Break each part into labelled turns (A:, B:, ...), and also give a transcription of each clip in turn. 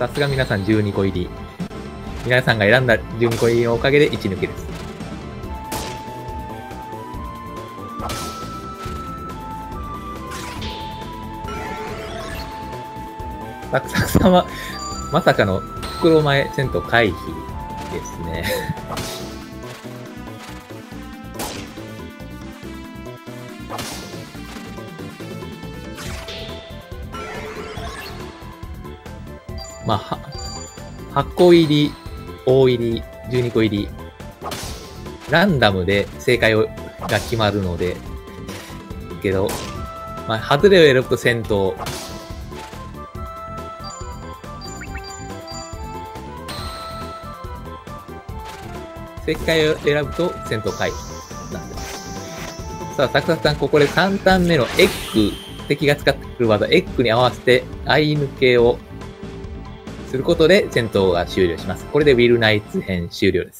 A: さすが皆さん12個入り。皆さんが選んだ12個入りのおかげで1抜けです。サクサクさんは、まさかの袋前戦闘回避ですね。まあ、8個入り、大入り、12個入り、ランダムで正解が決まるので、けど、まあ、外れを選ぶと戦闘、正解を選ぶと戦闘回避なんです。さあ、サクサクさん、ここで3ターン目のエッグ、敵が使ってくる技、エッグに合わせて、相抜けをすることで戦闘が終了します。これでウィルナイツ編終了です。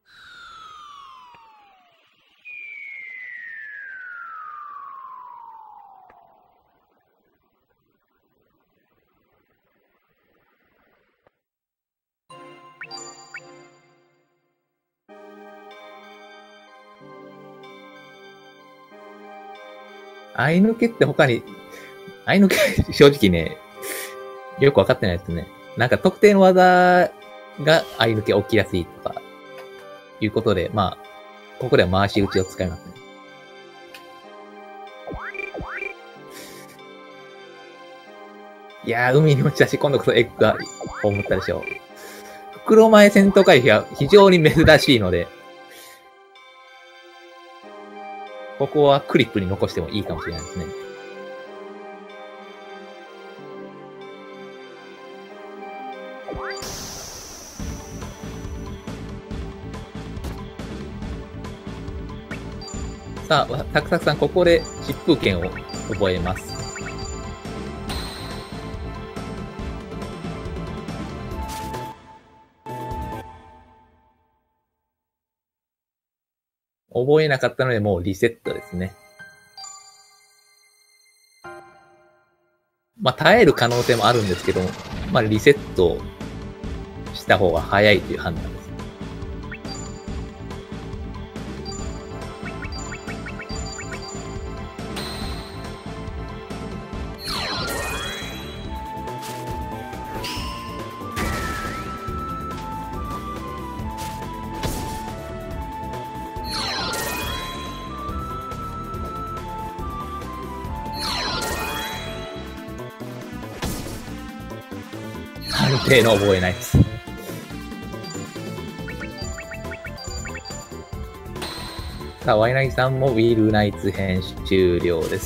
A: 相抜けって他に、相抜け正直ね、よくわかってないですね。なんか特定の技が相抜け起きやすいとか、いうことで、まあ、ここでは回し打ちを使いますね。いやー、海に落ちたし、今度こそエッグが葬ったでしょう。袋前戦闘回避は非常に珍しいので、ここはクリップに残してもいいかもしれないですね。さあ、サクサクさん、ここで疾風剣を覚えます。覚えなかったので、もうリセットですね。まあ、耐える可能性もあるんですけども、まあ、リセットした方が早いという判断です。判定の覚えないです。さあ、ワイナギさんもウィルナイツ編終了です。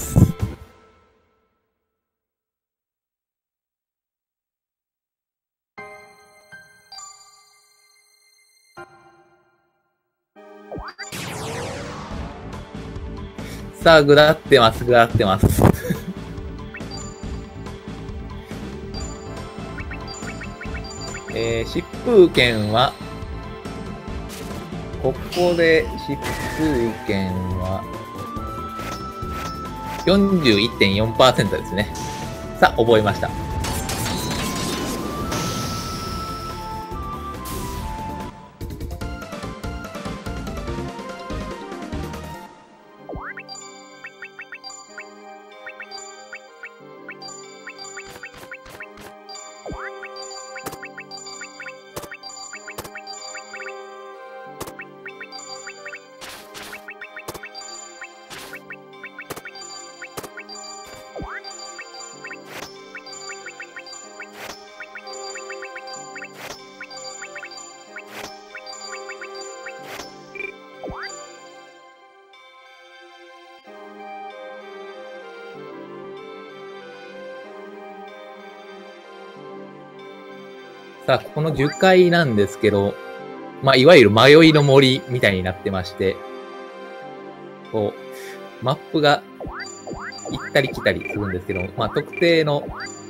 A: さあ、下ってます、下ってます。疾風剣は、ここで疾風剣は 41.4% ですね。さあ、覚えました。さあ、この樹海なんですけど、まあ、いわゆる迷いの森みたいになってまして、こう、マップが行ったり来たりするんですけども、まあ、特定の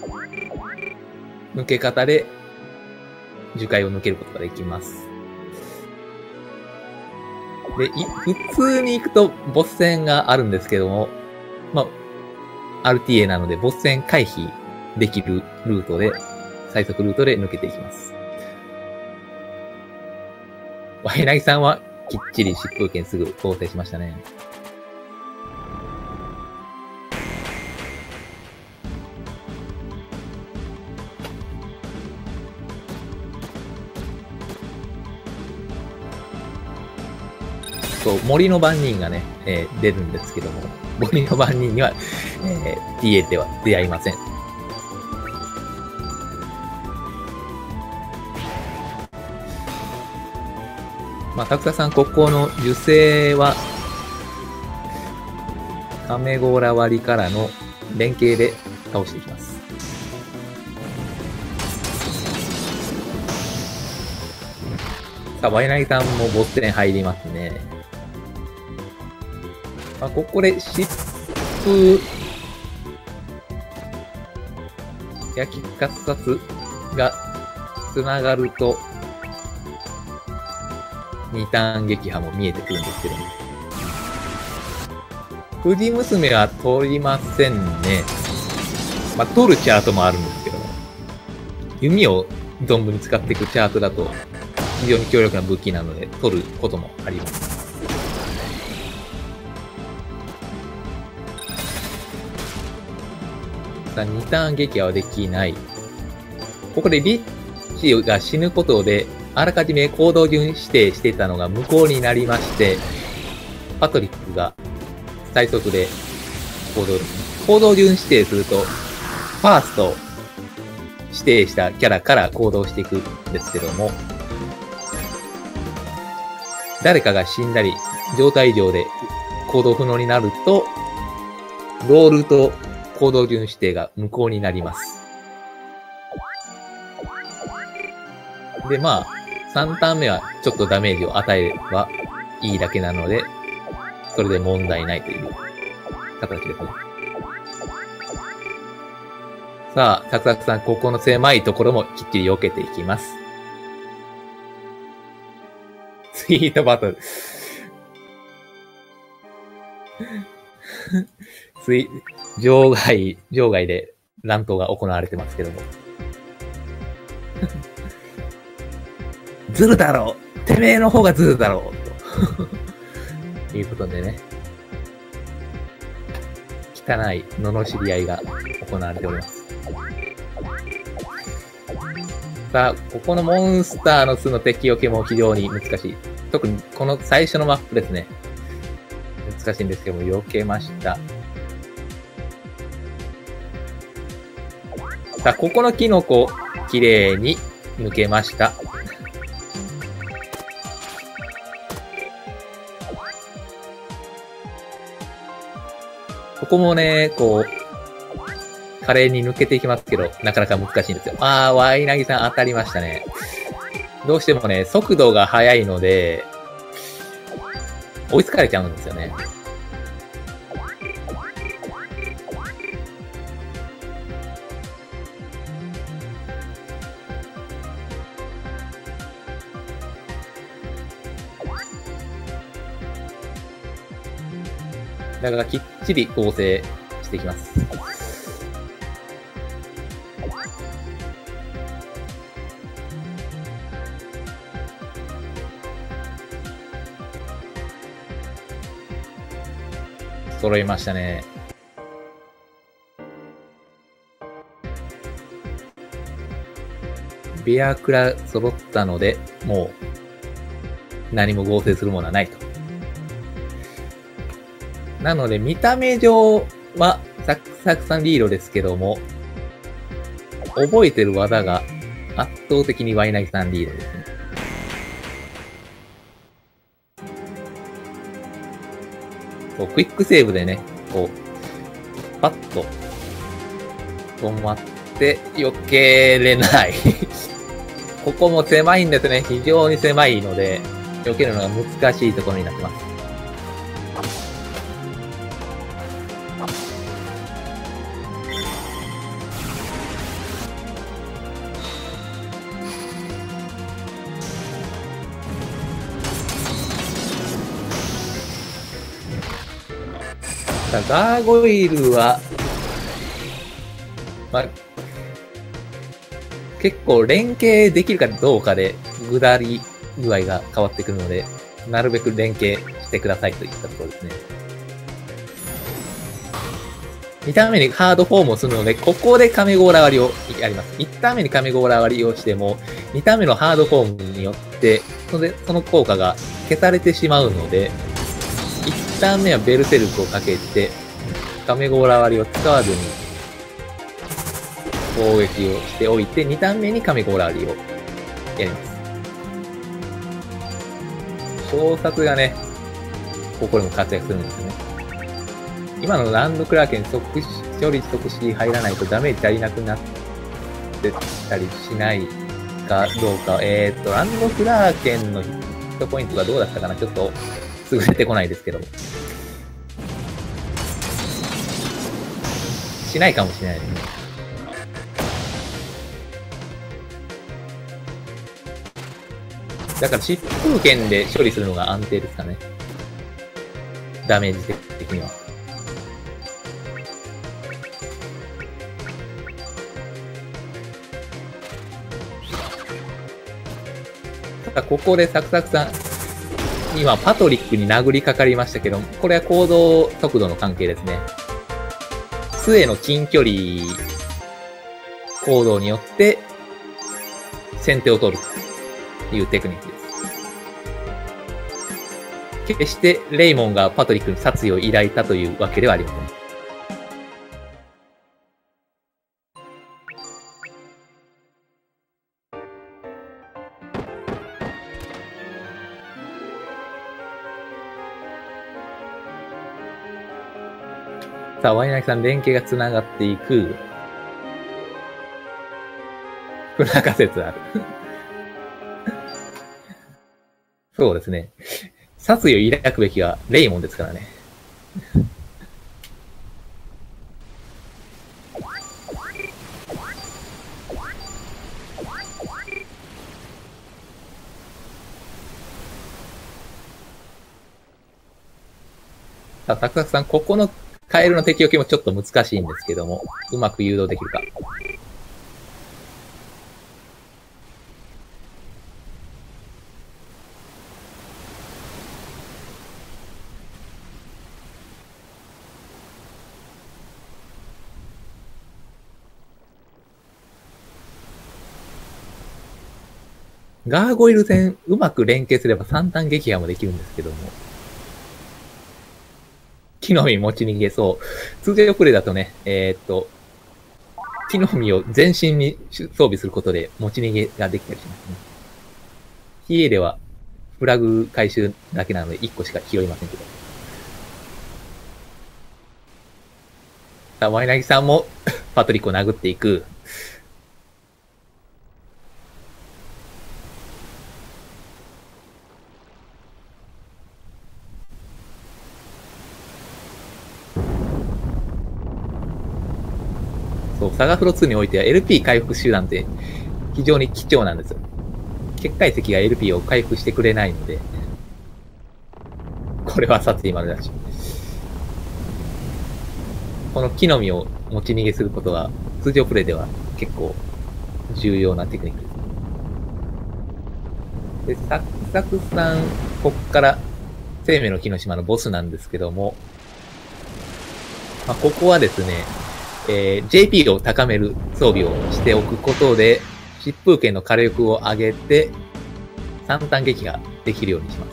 A: 抜け方で樹海を抜けることができます。で、普通に行くとボス戦があるんですけども、まあ、RTA なのでボス戦回避できるルートで最速ルートで抜けていきます。ワイナギさんはきっちり疾風剣すぐ合成しましたね。そう、森の番人がね、出るんですけども、森の番人には、TA では出会いません。まあ、タクタさん、ここの受精は、カメゴラ割りからの連携で倒していきます。さあ、ワイナギさんもボス戦入りますね。まあ、ここで疾風焼き喝殺が繋がると、二ターン撃破も見えてくるんですけども。藤娘は取りませんね。まあ、取るチャートもあるんですけども。弓を存分に使っていくチャートだと、非常に強力な武器なので、取ることもあります。さあ、2ターン撃破はできない。ここでリッチが死ぬことで、あらかじめ行動順指定してたのが無効になりまして、パトリックが最速で行動順指定すると、ファースト指定したキャラから行動していくんですけども、誰かが死んだり、状態異常で行動不能になると、ロールと行動順指定が無効になります。で、まあ、3ターン目はちょっとダメージを与えればいいだけなので、それで問題ないという形ですね。さあ、サクサクさん、ここの狭いところもきっちり避けていきます。スイートバトル。場外で乱闘が行われてますけども。ズルだろうてめえの方がズルだろうということでね。汚い罵り合いが行われております。さあ、ここのモンスターの巣の敵避けも非常に難しい。特にこの最初のマップですね。難しいんですけども、避けました。さあ、ここのキノコ、綺麗に抜けました。ここもね、こう、華麗に抜けていきますけど、なかなか難しいんですよ。ワイナギさん当たりましたね。どうしてもね、速度が速いので、追いつかれちゃうんですよね。だからきっちり合成していきます。揃いましたね。ベアクラ揃ったので、もう何も合成するものはないと。なので、見た目上はサクサクさんリードですけども、覚えてる技が圧倒的にワイナギさんリードですね。こうクイックセーブでね、こう、パッと止まって避けれない。ここも狭いんですね。非常に狭いので、避けるのが難しいところになってます。ガーゴイルは、まあ、 結構連携できるかどうかで下り具合が変わってくるので、なるべく連携してくださいといったところですね。2ターン目にハードフォームをするので、ここで亀甲羅割りをやります。1ターン目に亀甲羅割りをしても、2ターン目のハードフォームによって、その効果が消されてしまうので、1ターン目はベルセルクをかけて、亀甲羅割りを使わずに、攻撃をしておいて、2ターン目に亀甲羅割りをやります。小殺がね、ここでも活躍するんですよね。今のランドクラーケン処理即死入らないとダメージ足りなくなってたりしないかどうか。ランドクラーケンのヒットポイントがどうだったかな、ちょっとすぐ出てこないですけども。しないかもしれないですね。だから疾風剣で処理するのが安定ですかね。ダメージ的には。ここでサクサクさん、今パトリックに殴りかかりましたけど、これは行動速度の関係ですね。杖の近距離行動によって先手を取るというテクニックです。決してレイモンがパトリックに殺意を抱いたというわけではありません。さあ、ワイナキさん、連携が繋がっていく。不仲説ある。そうですね。殺意を抱くべきはレイモンですからね。さあ、サクサクさん、ここのカエルの敵避けもちょっと難しいんですけども、うまく誘導できるか。ガーゴイル戦、うまく連携すれば3ターン撃破もできるんですけども。木の実持ち逃げそう。通常プレイだとね、木の実を全身に装備することで持ち逃げができたりしますね。PA ではフラグ回収だけなので1個しか拾いませんけど。さあ、ワイナギさんもパトリックを殴っていく。そう、サガフロ2においては LP 回復手段って非常に貴重なんですよ。結界石が LP を回復してくれないので、これは殺意丸だし。この木の実を持ち逃げすることは通常プレイでは結構重要なテクニックです。で、サクサクさん、こっから生命の木の島のボスなんですけども、ここはですね、JP を高める装備をしておくことで、疾風剣の火力を上げて、3ターン撃ができるようにします。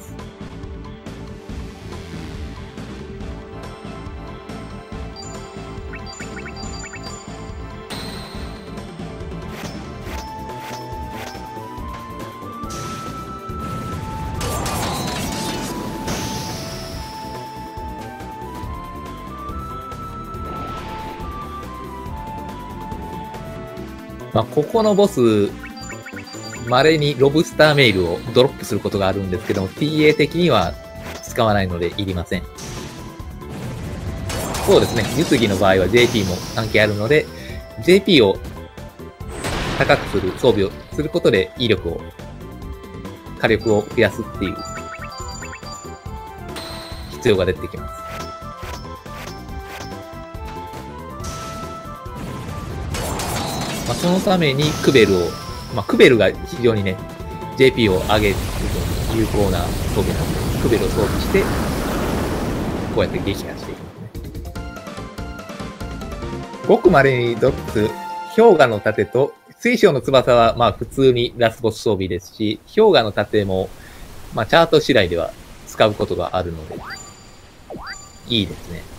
A: ここのボス、稀にロブスターメイルをドロップすることがあるんですけども、TA 的には使わないのでいりません。そうですね。実技の場合は JP も関係あるので、JP を高くする装備をすることで威力を、火力を増やすっていう必要が出てきます。 まあ、そのためにクベルを、まあ、クベルが非常にね、JP を上げるのに有効な装備なんで、クベルを装備して、こうやって撃破していきますね。ごく稀にドックス、氷河の盾と、水晶の翼はまあ普通にラスボス装備ですし、氷河の盾も、まあチャート次第では使うことがあるので、いいですね。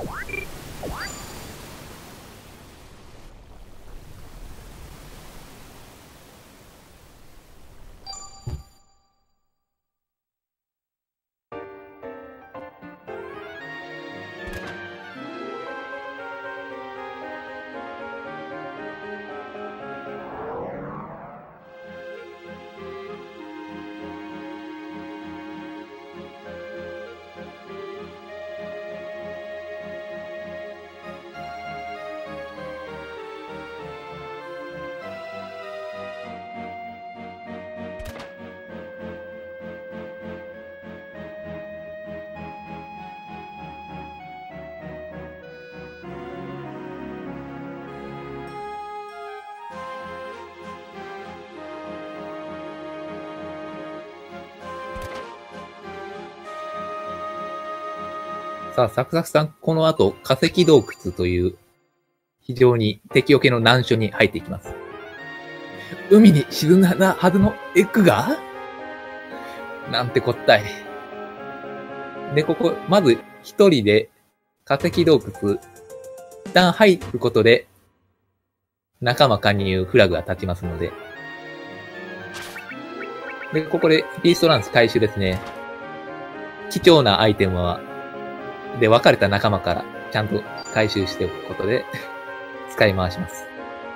A: さあ、サクサクさん、この後、化石洞窟という、非常に敵避けの難所に入っていきます。海に沈んだはずのエッグがなんてこったい。で、ここ、まず一人で化石洞窟、一旦入ることで、仲間加入フラグが立ちますので。で、ここでビーストランス回収ですね。貴重なアイテムは、で、別れた仲間からちゃんと回収しておくことで、使い回します。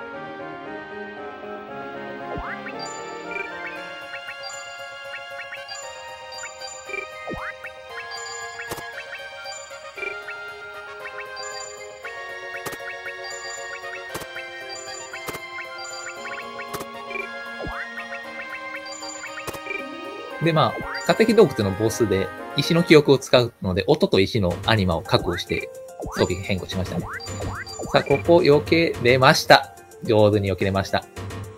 A: で、まあ、化石洞窟のボスで石の記憶を使うので、音と石のアニマを確保して装備変更しましたね。さあ、ここ避けれました。上手に避けれました。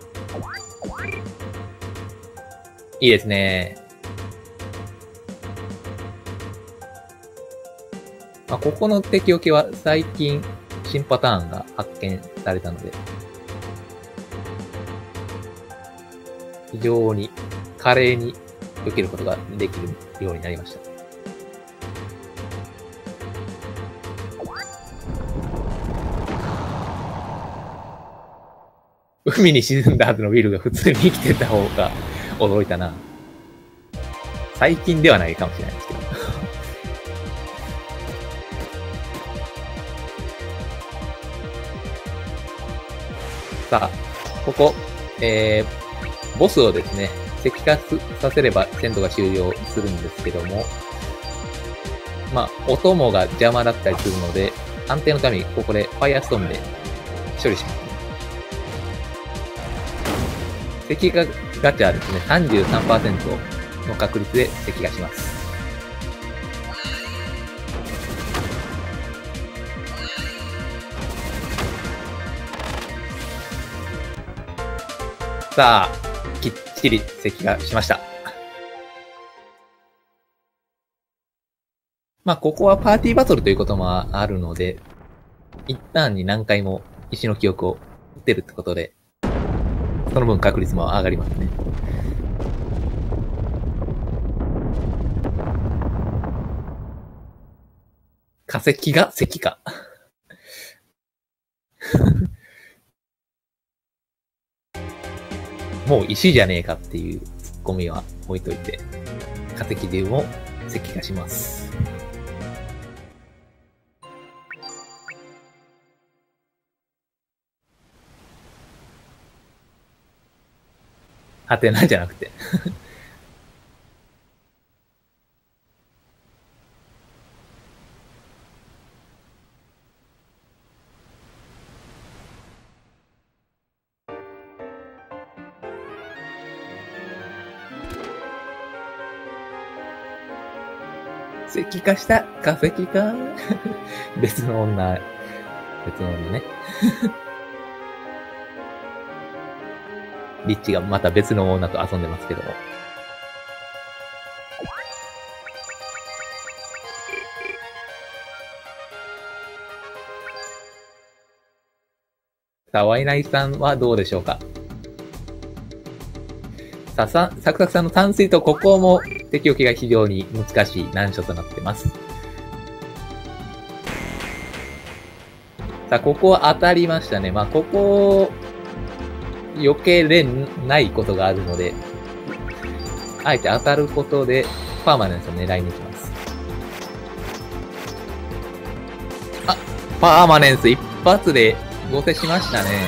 A: いいですね。まあ、ここの敵避けは最近新パターンが発見されたので、非常に華麗に避けることができるようになりました。海に沈んだはずのウィルが普通に生きてた方が驚いたな。最近ではないかもしれないですけど。さあ、ここ、ボスをですね、石化させれば戦闘が終了するんですけども、まあ、お供が邪魔だったりするので、安定のためにここでファイアストームで処理しますね。石化ガチャはですね、33% の確率で石化します。さあ、きっちり石化しました。まあ、ここはパーティーバトルということもあるので、一旦に何回も石の記憶を打てるってことで、その分確率も上がりますね。化石が石化。もう石じゃねえかっていうツッコミは置いといて、化石でも石化します。はてなじゃなくて。石化した化石か別の女ね。 リッチがまた別の女と遊んでますけども。さあ、ワイナイさんはどうでしょうか。さあ、サクサクさんの淡水とここも敵置きが非常に難しい難所となってます。さあ、ここは当たりましたね。まあ、ここ、避けれないことがあるので、あえて当たることで、パーマネンスを狙いに行きます。あ、パーマネンス一発で合成しましたね。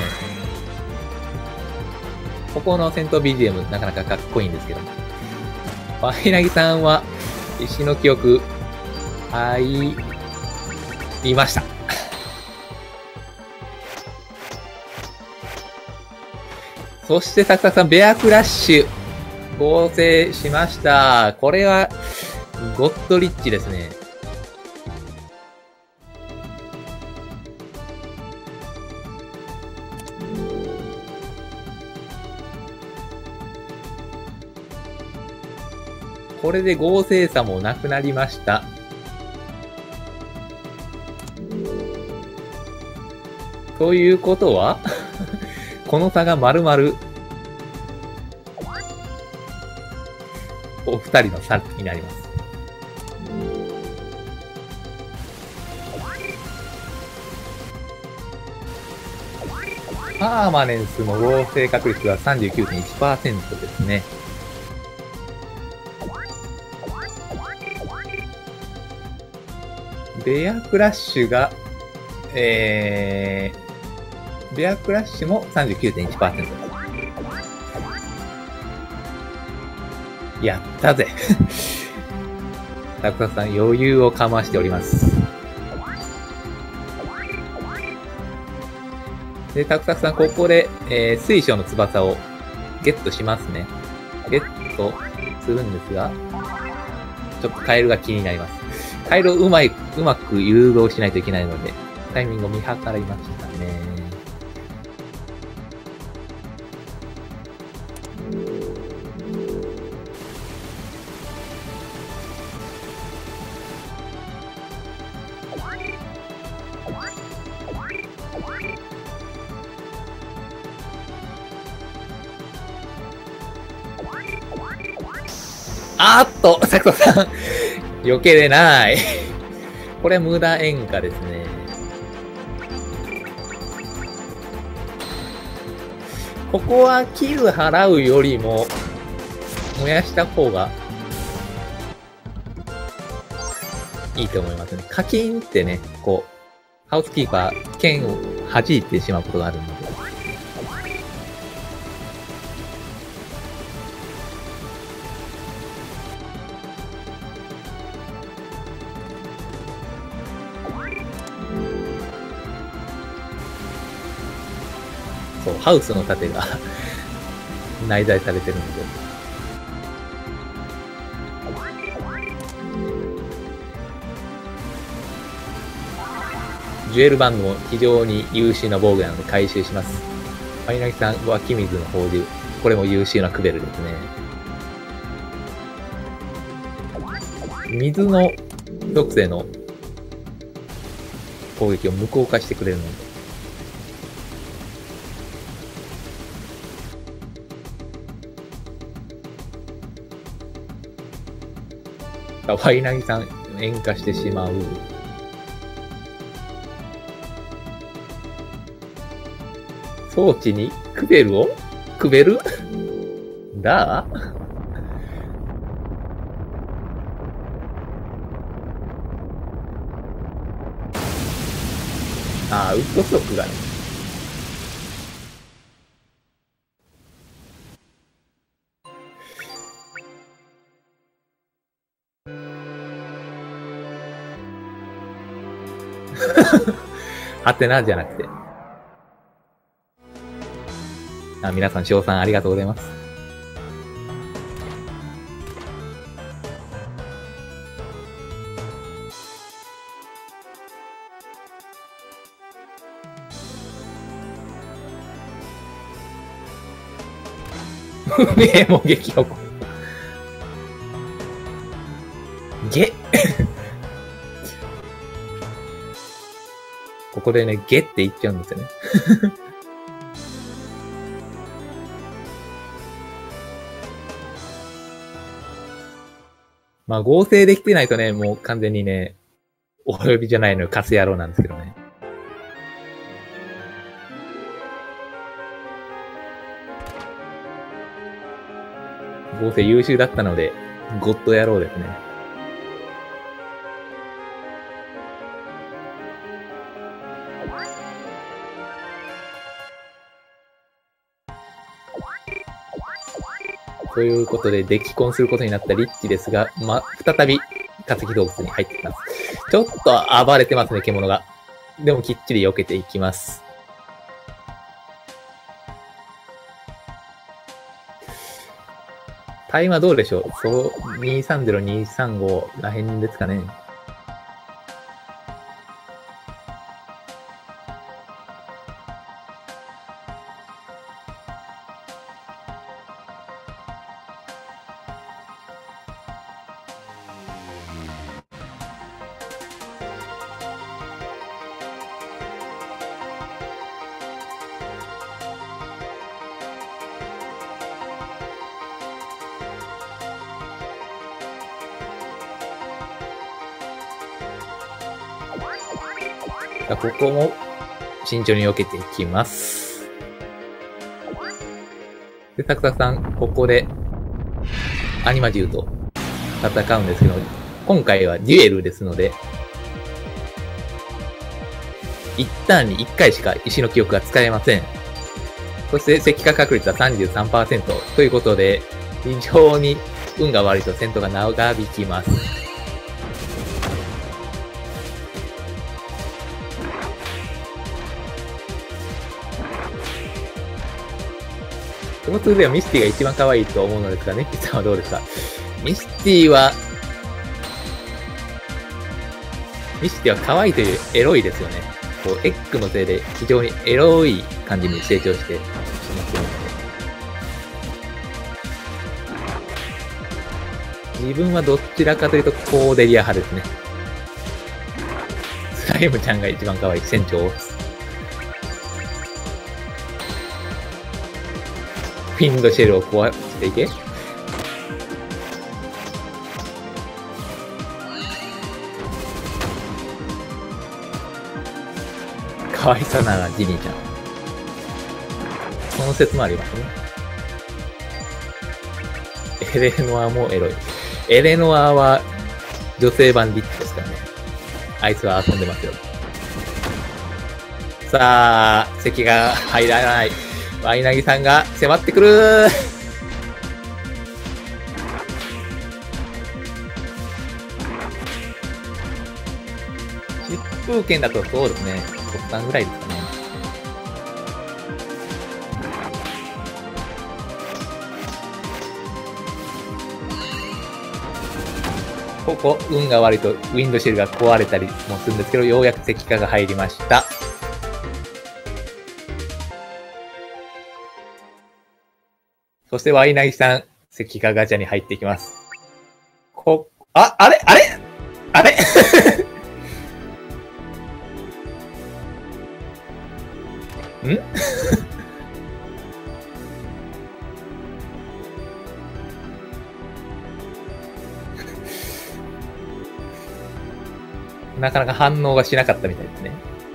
A: ここの戦闘 BGM なかなかかっこいいんですけども。ワイナギさんは、石の記憶、入りました。そして、サクサクさん、ベアクラッシュ、合成しました。これは、ゴッドリッチですね。これで合成差もなくなりました。ということはこの差が丸々お二人の差になります。パーマネンスの合成確率は 39.1% ですね。ベアクラッシュが、ベアクラッシュも 39.1%。やったぜ。タクサさん余裕をかましております。で、タクサさんここで、水晶の翼をゲットしますね。ゲットするんですが、ちょっとカエルが気になります。カエルをうまく誘導しないといけないので、タイミングを見計らいましたね。あーっと、サクトさん、避けれない。これ無駄演歌ですね。ここはキル払うよりも、燃やした方がいいと思いますね。カキンってね、こう、ハウスキーパー、剣を弾いてしまうことがあるので。そう、ハウスの盾が内在されてるので。ジュエルバンドも非常に優秀な防具なので回収します。ファイナギさん、湧き水の放流。これも優秀なクベルですね。水の属性の攻撃を無効化してくれるので。ワイナギさん、塩化してしまう。装置にクベルをくべるだああ、ウッドソックがね。はてなじゃなくて。皆さん、賞賛ありがとうございます。 もう激おこ。ゲここでね、ゲって言っちゃうんですよね。まあ合成できてないとね、もう完全にね、お呼びじゃないのよ、カス野郎なんですけどね。合成優秀だったので、ゴッド野郎ですね。ということで、デキコンすることになったリッチですが、再び化石動物に入ってきます。ちょっと暴れてますね、獣が。でもきっちり避けていきます。タイムはどうでしょう？そう、230、235らへんですかね。ここも慎重に避けていきます。で、サクサクさん、ここでアニマ獣と戦うんですけど、今回はデュエルですので、一ターンに1回しか石の記憶が使えません。そして石化確率は 33% ということで、非常に運が悪いと戦闘が長引きます。この2ではミスティが一番可愛いと思うのですが、ネッキさんはどうですか？ミスティは可愛いというエロいですよね。こう、エッグのせいで非常にエロい感じに成長してしますので。自分はどちらかというとコーデリア派ですね。スライムちゃんが一番可愛い船長。フィンドシェルを壊していけ。かわいさならジニーちゃん。その説もありますね。エレノアもエロい。エレノアは女性版リッチですからね。あいつは遊んでますよ。さあ、席が入らない。ワイナギさんが迫ってくるー。疾風剣だとそうですね。突端ぐらいですかね。ここ、運が悪いとウィンドシェルが壊れたりもするんですけど、ようやく石化が入りました。そしてワイナギさん、石化ガチャに入っていきます。あれんなかなか反応がしなかったみたいですね。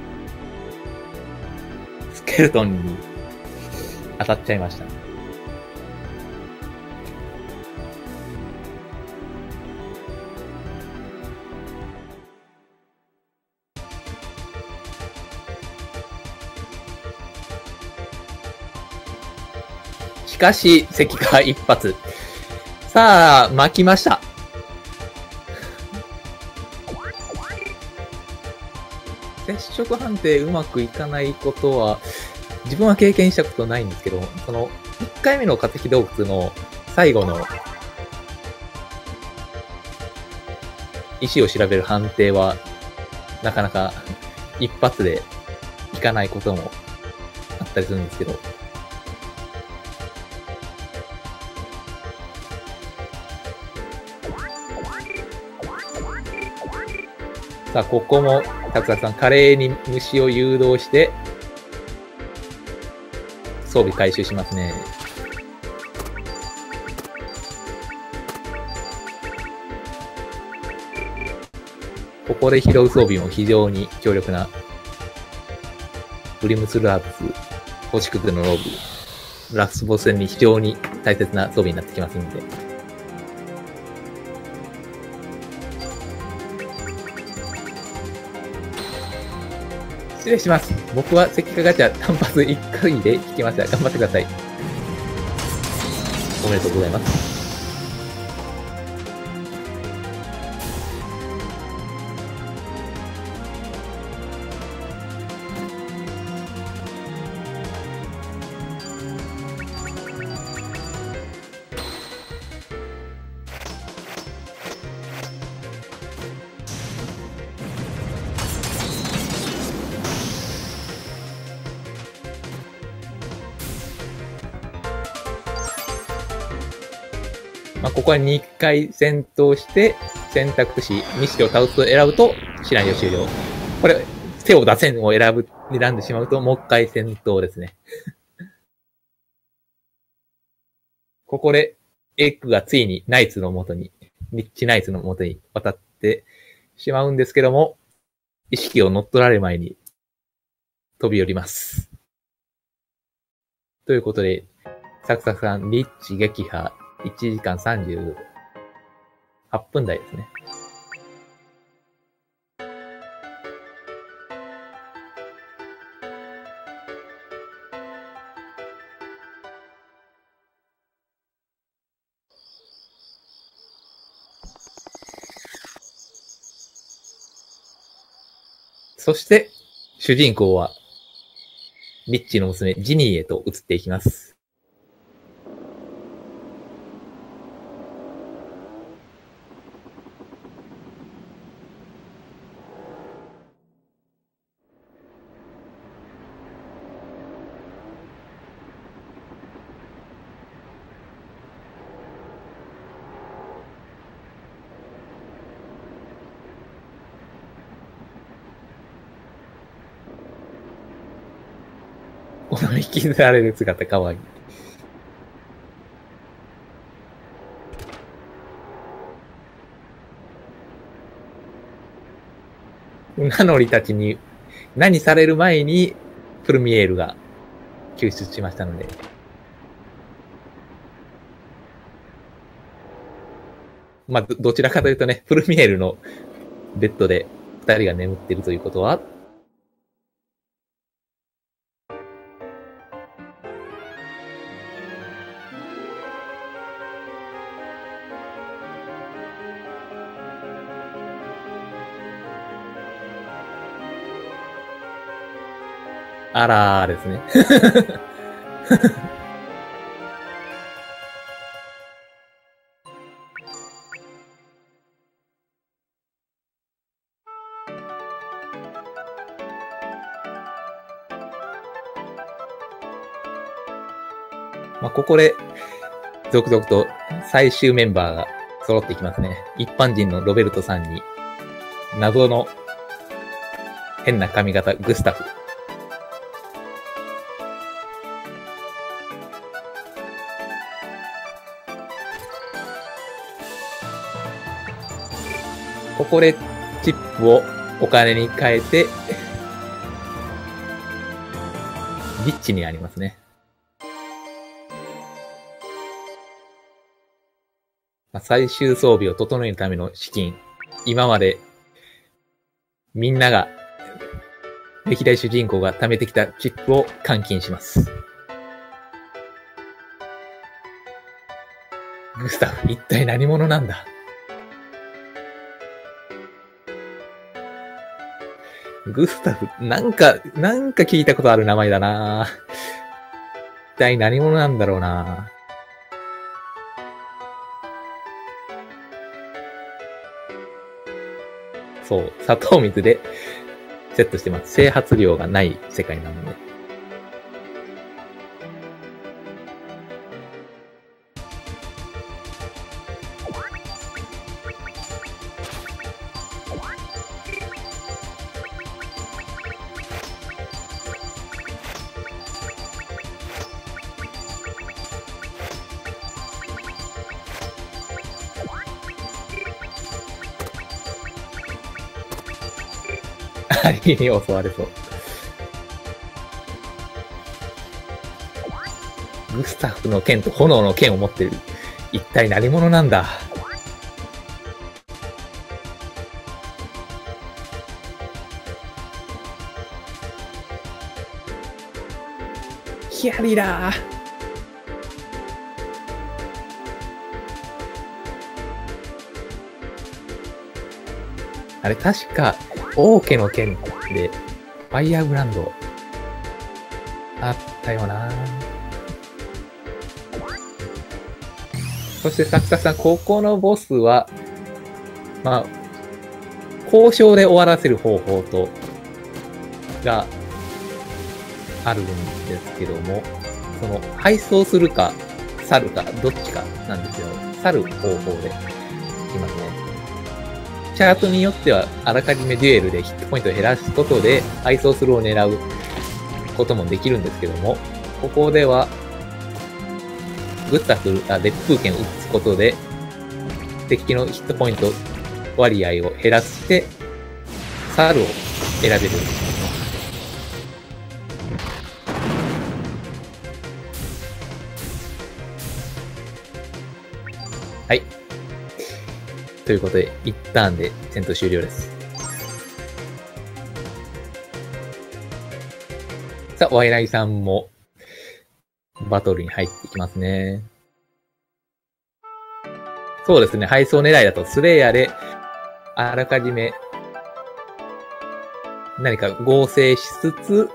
A: スケルトンに当たっちゃいました。しかし、石化一発。さあ、巻きました。接触判定うまくいかないことは、自分は経験したことないんですけど、その、1回目の化石洞窟の最後の石を調べる判定は、なかなか一発でいかないこともあったりするんですけど、 さあ、ここも、サクサクさん、華麗に虫を誘導して、装備回収しますね。ここで拾う装備も非常に強力な、ブリムスルアーツ、星屑のローブ、ラスボス戦に非常に大切な装備になってきますので。失礼します。僕は石化ガチャ単発1回で引きました。頑張ってください。おめでとうございます。まあ、ここは2回戦闘して、選択肢、2式を倒すと選ぶと、シナリオ終了。これ、手を出せんを選んでしまうと、もう一回戦闘ですね。ここで、エッグがついにナイツの元に、リッチナイツの元に渡ってしまうんですけども、意識を乗っ取られる前に飛び降ります。ということで、サクサクさん、リッチ撃破、1時間38分台ですね。そして、主人公は、リッチの娘、ジニーへと移っていきます。この引きずられる姿かわいい。ナノリたちに何される前にプルミエールが救出しましたので。まあ、どちらかというとね、プルミエールのベッドで二人が眠っているということは、あらーですね。まあ、ここで、続々と最終メンバーが揃っていきますね。一般人のロベルトさんに、謎の変な髪型グスタフ。ここでチップをお金に変えて、リッチになりますね。最終装備を整えるための資金。今までみんなが、歴代主人公が貯めてきたチップを換金します。グスタフ、一体何者なんだ？グスタフ、なんか聞いたことある名前だな。一体何者なんだろうな。そう、砂糖水でセットしてます。整髪量がない世界なので。 アリに襲われそう。グスタフの剣と炎の剣を持ってる。一体何者なんだ。ヒアリだー。あれ確か、王家の剣で、ファイヤーブランド、あったよな。そしてサクサクさん、ここのボスは、まあ、交渉で終わらせる方法と、が、あるんですけども、その、配送するか、去るか、どっちかなんですよ。去る方法で、いきますね。チャートによっては、あらかじめデュエルでヒットポイントを減らすことで、配送するを狙うこともできるんですけども、ここでは、グッタフが烈風剣を打つことで、敵のヒットポイント割合を減らして、サルを選べる。はい。ということで、一ターンで戦闘終了です。さあ、ワイライさんも、バトルに入っていきますね。そうですね、配送狙いだとスレイヤーで、あらかじめ、何か合成しつつ、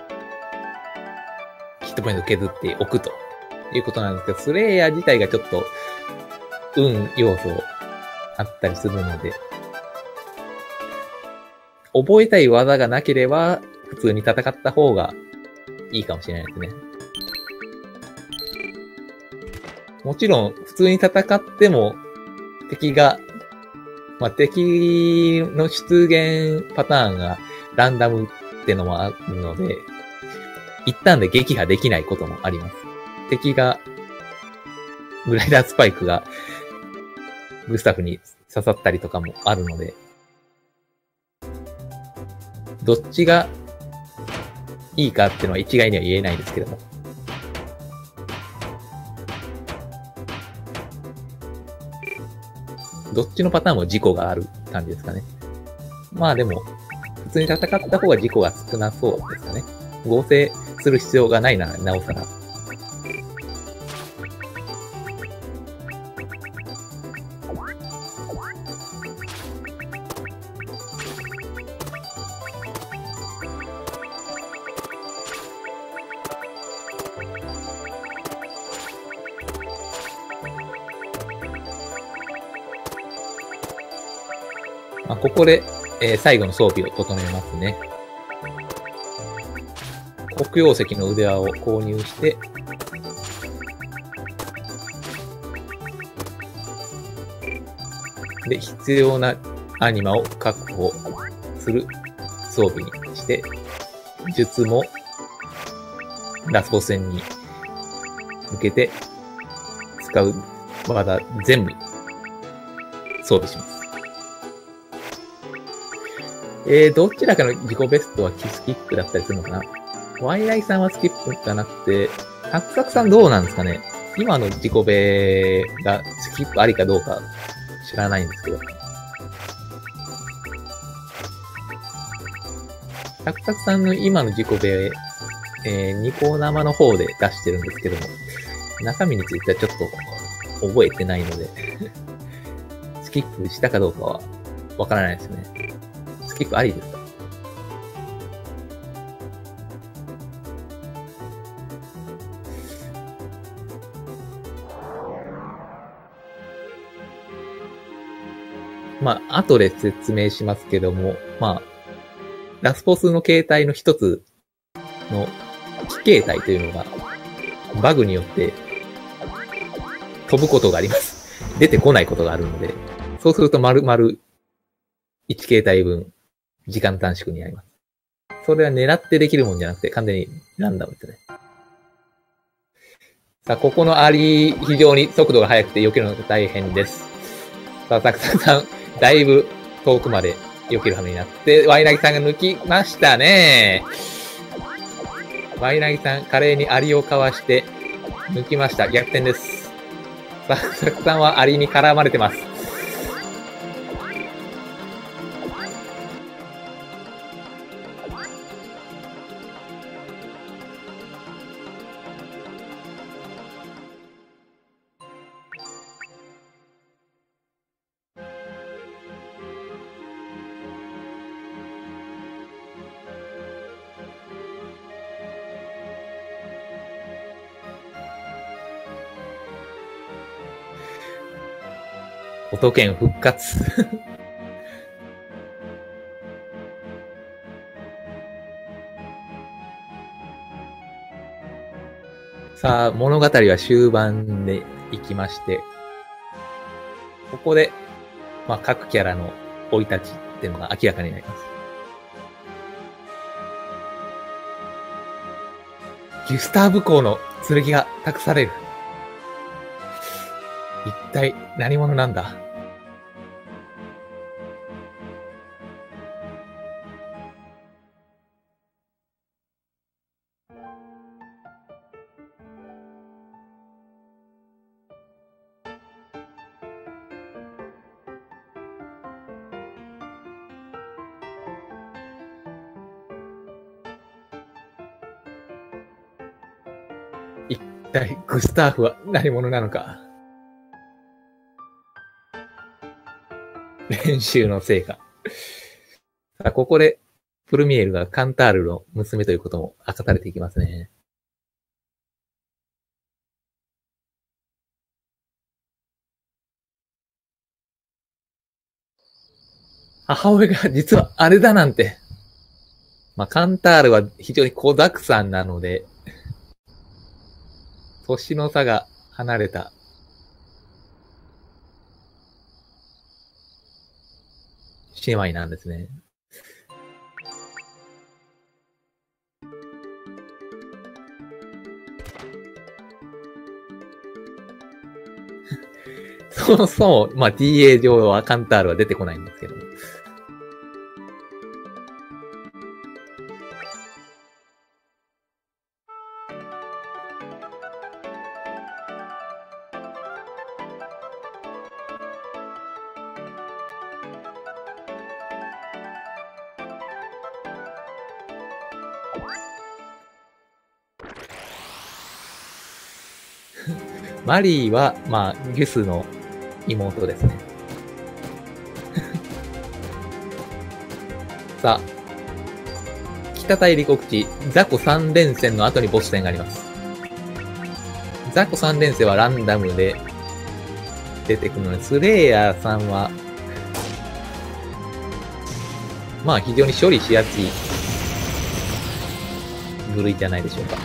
A: ヒットポイントを削っておくということなんですけど、スレイヤー自体がちょっと、運要素あったりするので、覚えたい技がなければ、普通に戦った方がいいかもしれないですね。もちろん、普通に戦っても、敵が、敵の出現パターンがランダムってのもあるので、一旦で撃破できないこともあります。敵が、グライダースパイクが、グスタフに刺さったりとかもあるので、どっちがいいかっていうのは一概には言えないですけども。どっちのパターンも事故がある感じですかね。まあでも、普通に戦った方が事故が少なそうですかね。合成する必要がないなら、なおさら。ここで、最後の装備を整えますね。黒曜石の腕輪を購入して、で、必要なアニマを確保する装備にして、術もラスボス戦に向けて使う技全部装備します。どちらかの自己ベストはスキップだったりするのかな。ワイライさんはスキップじゃなくて、サクサクさんどうなんですかね。今の自己ベがスキップありかどうか知らないんですけど。サクサクさんの今の自己ベ、ニコ生の方で出してるんですけども、中身についてはちょっと覚えてないので、スキップしたかどうかはわからないですね。スキップありですか？後で説明しますけども、ラスボスの形態の一つの非形態というのが、バグによって飛ぶことがあります。出てこないことがあるので、そうすると丸々1形態分、時間短縮になります。それは狙ってできるもんじゃなくて、完全にランダムですね。さあ、ここのアリ、非常に速度が速くて避けるのが大変です。さあ、サクサクさん、だいぶ遠くまで避ける羽目になって、ワイナギさんが抜きましたね。ワイナギさん、華麗にアリをかわして、抜きました。逆転です。サクサクさんはアリに絡まれてます。音剣復活。さあ、物語は終盤で行きまして、ここで、まあ、各キャラの生い立ちっていうのが明らかになります。ギュスターブ公の剣が託される。一体何者なんだ？一体グスターフは何者なのか。練習の成果。さあ、ここでプルミエルがカンタールの娘ということも明かされていきますね。母親が実はあれだなんて。まあ、カンタールは非常に小沢山なので、年の差が離れた姉妹なんですね。そもそも、まあ、TA 上はカンタールは出てこないんですけど。マリーは、まあ、ギュスの妹ですね。さあ、北大陸地、ザコ3連戦の後にボス戦があります。ザコ3連戦はランダムで出てくるので、スレイヤーさんは、まあ非常に処理しやすい部類じゃないでしょうか。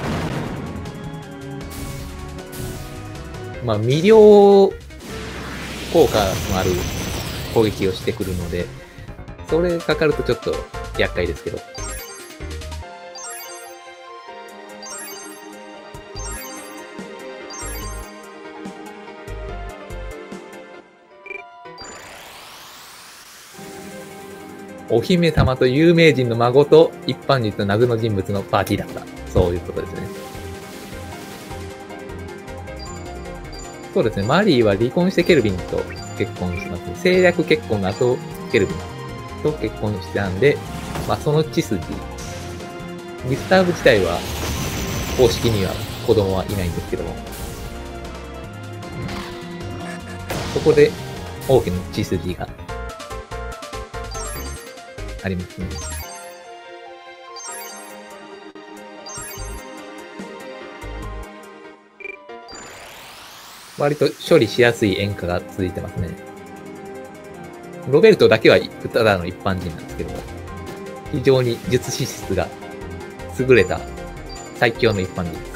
A: まあ、魅了効果のある攻撃をしてくるので、それかかるとちょっと厄介ですけど。お姫様と有名人の孫と一般人と謎の人物のパーティーだった。そういうことですね。そうですね。マリーは離婚してケルビンと結婚しますね。政略結婚の後、ケルビンと結婚したんで、まあその血筋。ギスターブ自体は、公式には子供はいないんですけども。そこで大きな血筋がありますね。割と処理しやすい演歌が続いてますね。ロベルトだけはただの一般人なんですけども、非常に術師質が優れた最強の一般人です。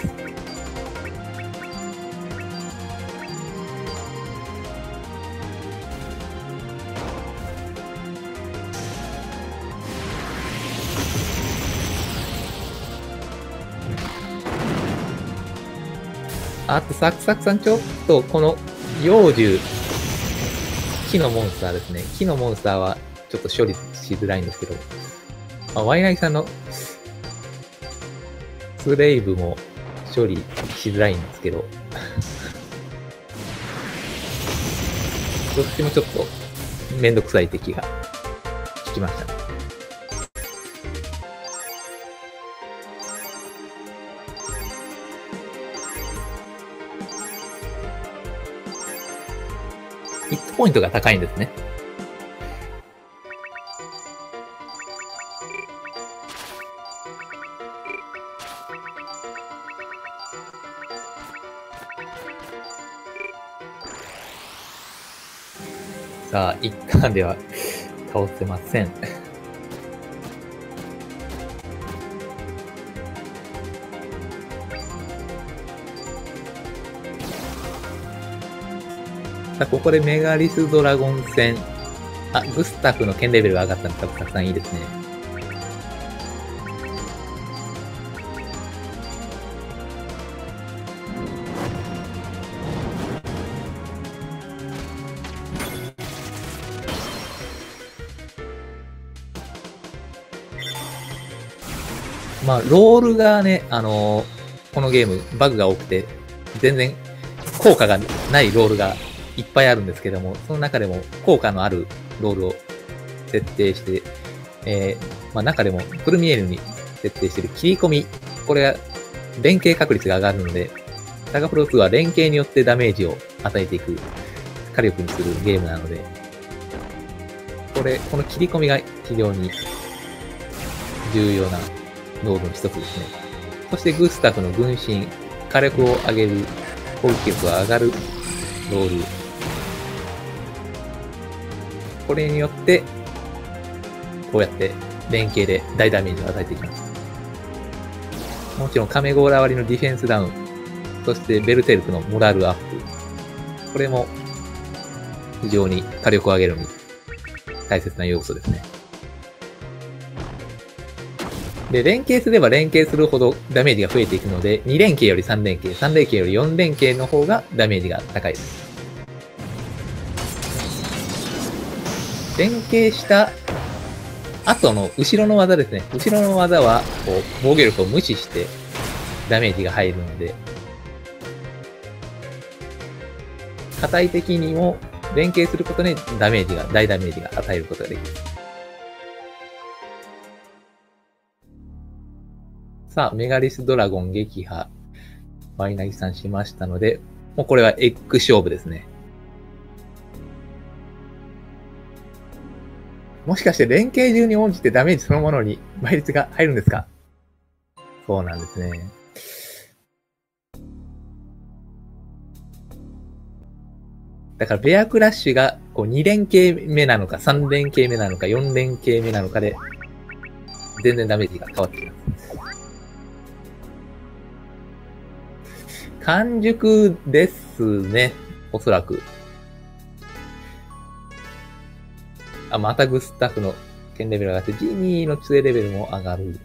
A: あと、サクサクさん、ちょっと、この、幼獣、木のモンスターですね。木のモンスターは、 ちょっと処理しづらいんですけど、まあ、ワイナイさんのスレイブも処理しづらいんですけど、どっちもちょっとめんどくさい敵が効きました。ヒットポイントが高いんですね。さあ、一旦では倒せません。さあ、ここでメガリスドラゴン戦。あ、グスタフの剣レベルが上がったのたくさんいいですね。まあ、ロールがね、このゲームバグが多くて、全然効果がないロールがいっぱいあるんですけども、その中でも効果のあるロールを設定して、まあ中でもプルミエルに設定している切り込み、これは連携確率が上がるので、タガプロ2は連携によってダメージを与えていく火力にするゲームなので、この切り込みが非常に重要なロールの一つですね。そしてグスタフの軍神、火力を上げる、攻撃力が上がるロール。これによって、こうやって連携で大ダメージを与えていきます。もちろんカメゴーラ割りのディフェンスダウン、そしてベルテルクのモラルアップ。これも非常に火力を上げるのに大切な要素ですね。で、連携すれば連携するほどダメージが増えていくので、2連携より3連携、3連携より4連携の方がダメージが高いです。連携した後の後ろの技ですね。後ろの技は、こう、防御力を無視してダメージが入るので、破壊的にも連携することで大ダメージが与えることができる。さあ、メガリスドラゴン撃破、ワイナギさんしましたので、もうこれはエッグ勝負ですね。もしかして連携中に応じてダメージそのものに倍率が入るんですか？そうなんですね。だからベアクラッシュがこう2連携目なのか3連携目なのか4連携目なのかで全然ダメージが変わってきます。完熟ですね。おそらく。あ、またグスタフの剣レベルが上がって、ジニーの杖レベルも上がる。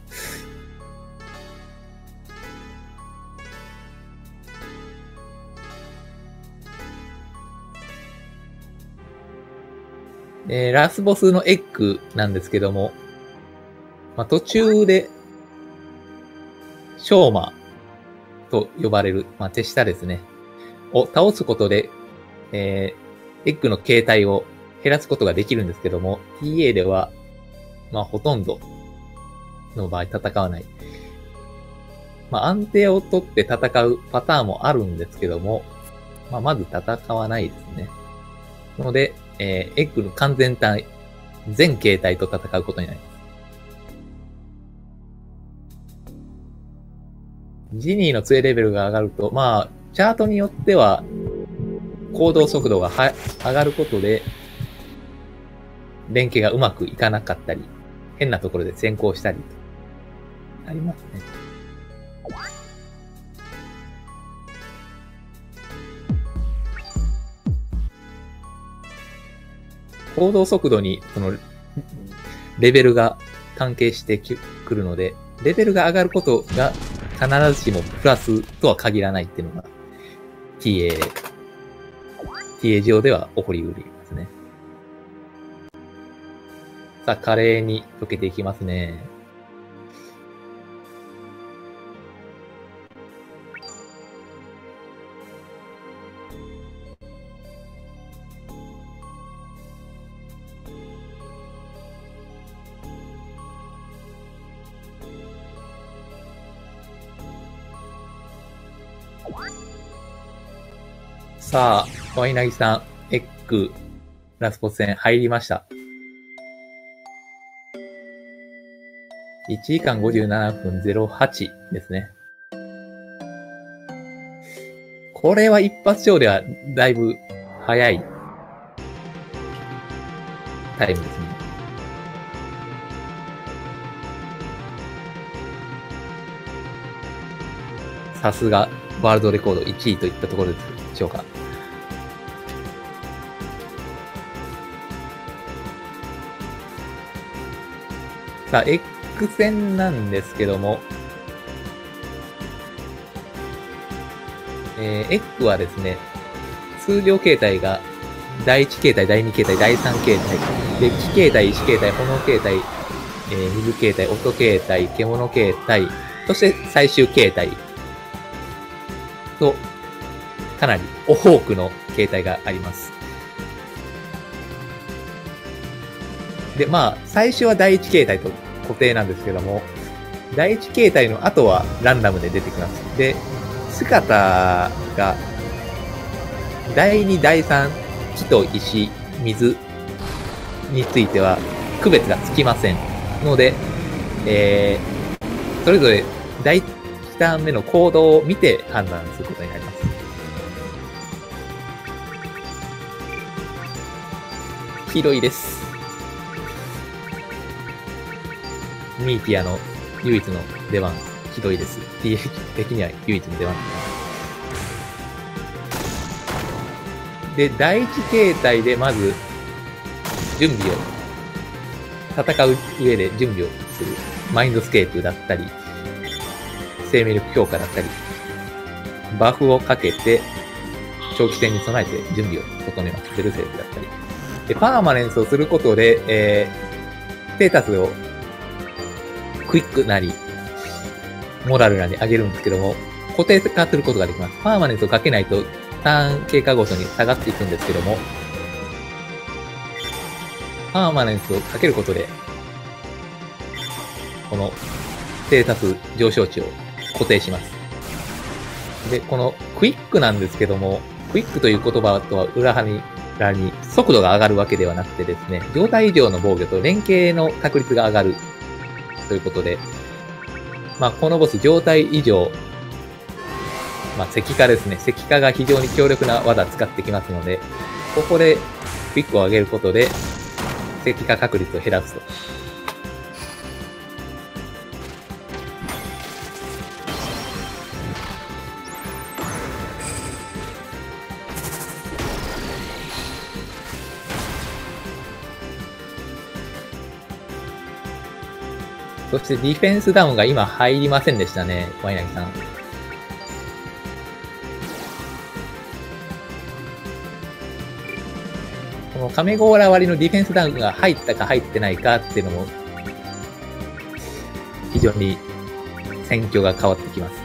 A: ラスボスのエッグなんですけども、まあ、途中で、ショーマと呼ばれる、まあ、手下ですね。を倒すことで、エッグの形態を減らすことができるんですけども、TA では、まあ、ほとんどの場合戦わない。まあ、安定を取って戦うパターンもあるんですけども、まあ、まず戦わないですね。なので、エッグの完全体、全形態と戦うことになります。ジニーの杖レベルが上がると、まあ、チャートによっては、行動速度が上がることで、連携がうまくいかなかったり、変なところで先行したりと、ありますね。行動速度に、その、レベルが関係してくるので、レベルが上がることが必ずしもプラスとは限らないっていうのが、TA 上では起こり得るんですね。 さあ、華麗に溶けていきますね。さあ、ワイナギさん、エッグ、ラスボス戦入りました。1時間57分08ですね。これは一発勝ではだいぶ早いタイムですね。さすがワールドレコード1位といったところでしょうか。さあ、エッグ戦なんですけども、エッグはですね、数量形態が第1形態、第2形態、第3形態、で、気形態、石形態、炎形態、水形態、音形態、獣形態、そして最終形態と、かなり多くの形態があります。で、まあ、最初は第1形態と固定なんですけども、第1形態の後はランダムで出てきます。で、姿が、第2、第3、木と石、水については区別がつきません。ので、それぞれ第1ターン目の行動を見て判断することになります。広いです。ミーティアの唯一の出番、ひどいです。DH 的には唯一の出番で、第一形態でまず、準備を、戦う上で準備をする。マインドスケープだったり、生命力強化だったり、バフをかけて、長期戦に備えて準備を整えます。ベルセークだったり。で、パーマネンスをすることで、ステータスをクイックなり、モラルなり上げるんですけども、固定化することができます。パーマネンスをかけないと、ターン経過ごとに下がっていくんですけども、パーマネンスをかけることで、このステータス上昇値を固定します。で、このクイックなんですけども、クイックという言葉とは裏腹に速度が上がるわけではなくてですね、状態以上の防御と連携の確率が上がるということで、まあこのボス状態以上、まあ石化ですね。石化が非常に強力な技使ってきますので、ここでクイックを上げることで、石化確率を減らすと。そしてディフェンスダウンが今入りませんでしたね、ワイナギさん。このカメゴーラ割りのディフェンスダウンが入ったか入ってないかっていうのも、非常に戦況が変わってきます。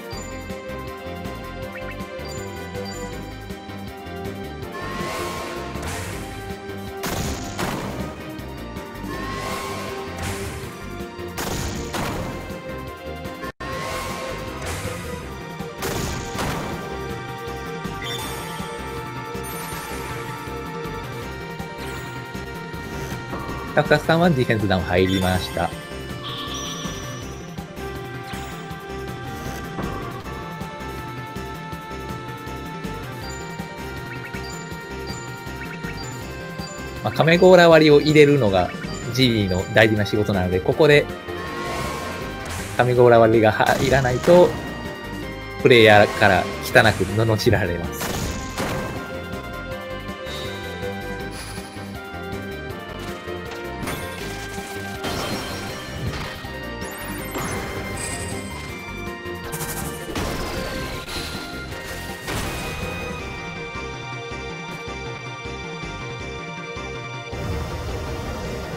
A: タクタスさんはディフェンスダウン入りました。まあ、カメゴーラ割りを入れるのが G の大事な仕事なので、ここでカメゴーラ割りが入らないと、プレイヤーから汚く罵られます。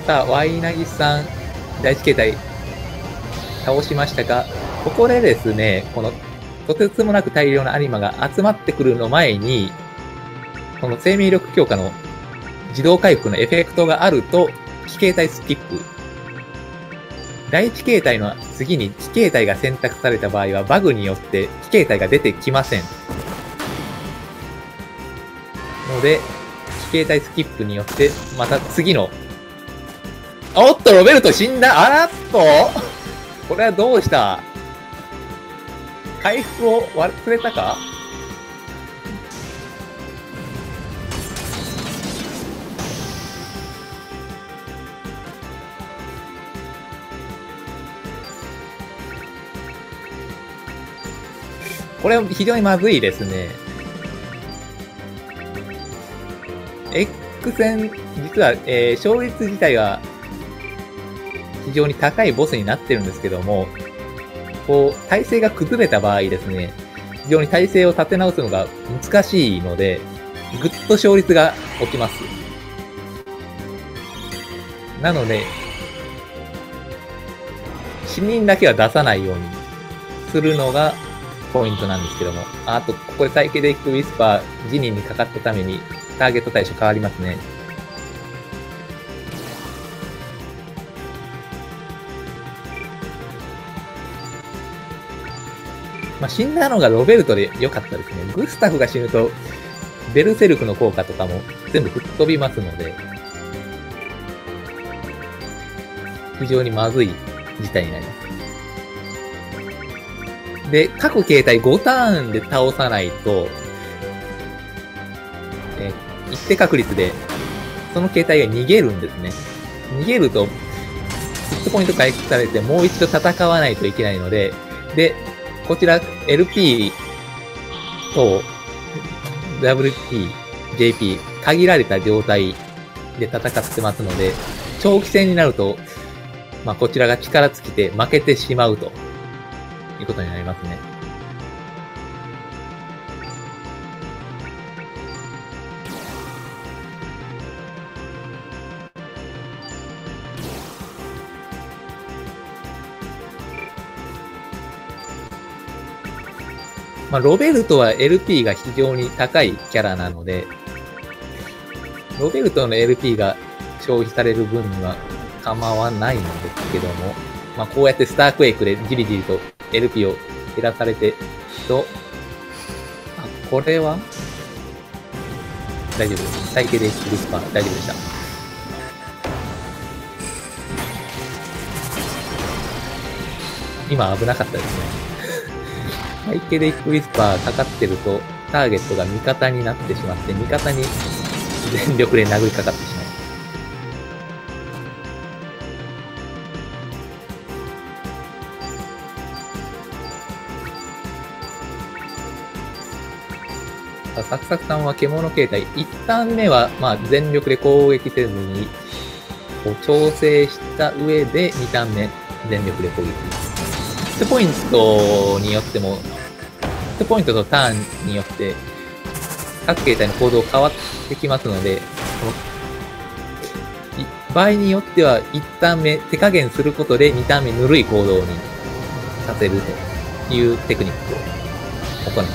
A: さあ、ワイナギさん、第一形態、倒しましたが、ここでですね、この、とてつもなく大量の有馬が集まってくるの前に、この生命力強化の自動回復のエフェクトがあると、奇形態スキップ。第一形態の次に奇形態が選択された場合は、バグによって奇形態が出てきません。ので、奇形態スキップによって、また次の、おっと、ロベルト死んだあらっとこれはどうした回復を忘れたかこれは非常にまずいですね。X 戦、実は、勝率自体は非常に高いボスになってるんですけども、こう、体勢が崩れた場合ですね、非常に体勢を立て直すのが難しいので、ぐっと勝率が落ちます。なので、死人だけは出さないようにするのがポイントなんですけども。あと、ここでサイケデリックウィスパー、ジニーにかかったために、ターゲット対象変わりますね。まあ、死んだのがロベルトで良かったですね。グスタフが死ぬと、ベルセルクの効果とかも全部吹っ飛びますので、非常にまずい事態になります。で、各形態5ターンで倒さないと、一定確率で、その形態が逃げるんですね。逃げると、ヒットポイント回復されて、もう一度戦わないといけないので、で、こちら、LP と WP、JP、限られた状態で戦ってますので、長期戦になると、まあ、こちらが力尽きて負けてしまうということになりますね。まあ、ロベルトは LP が非常に高いキャラなので、ロベルトの LP が消費される分には構わないんですけども、まあ、こうやってスタークエイクでじりじりと LP を減らされてと、あ、これは大丈夫です。サイケデリックウィスパー大丈夫でした。今危なかったですね。サイケデリックウィスパーかかってると、ターゲットが味方になってしまって、味方に全力で殴りかかってしまう。サクサクさんは獣形態、1ターン目は、まあ、全力で攻撃せずに、こう調整した上で2ターン目、全力で攻撃。ヒットポイントによっても、ヒットポイントとターンによって、各形態の行動変わってきますので、場合によっては1ターン目手加減することで2ターン目ぬるい行動にさせるというテクニックを行っています。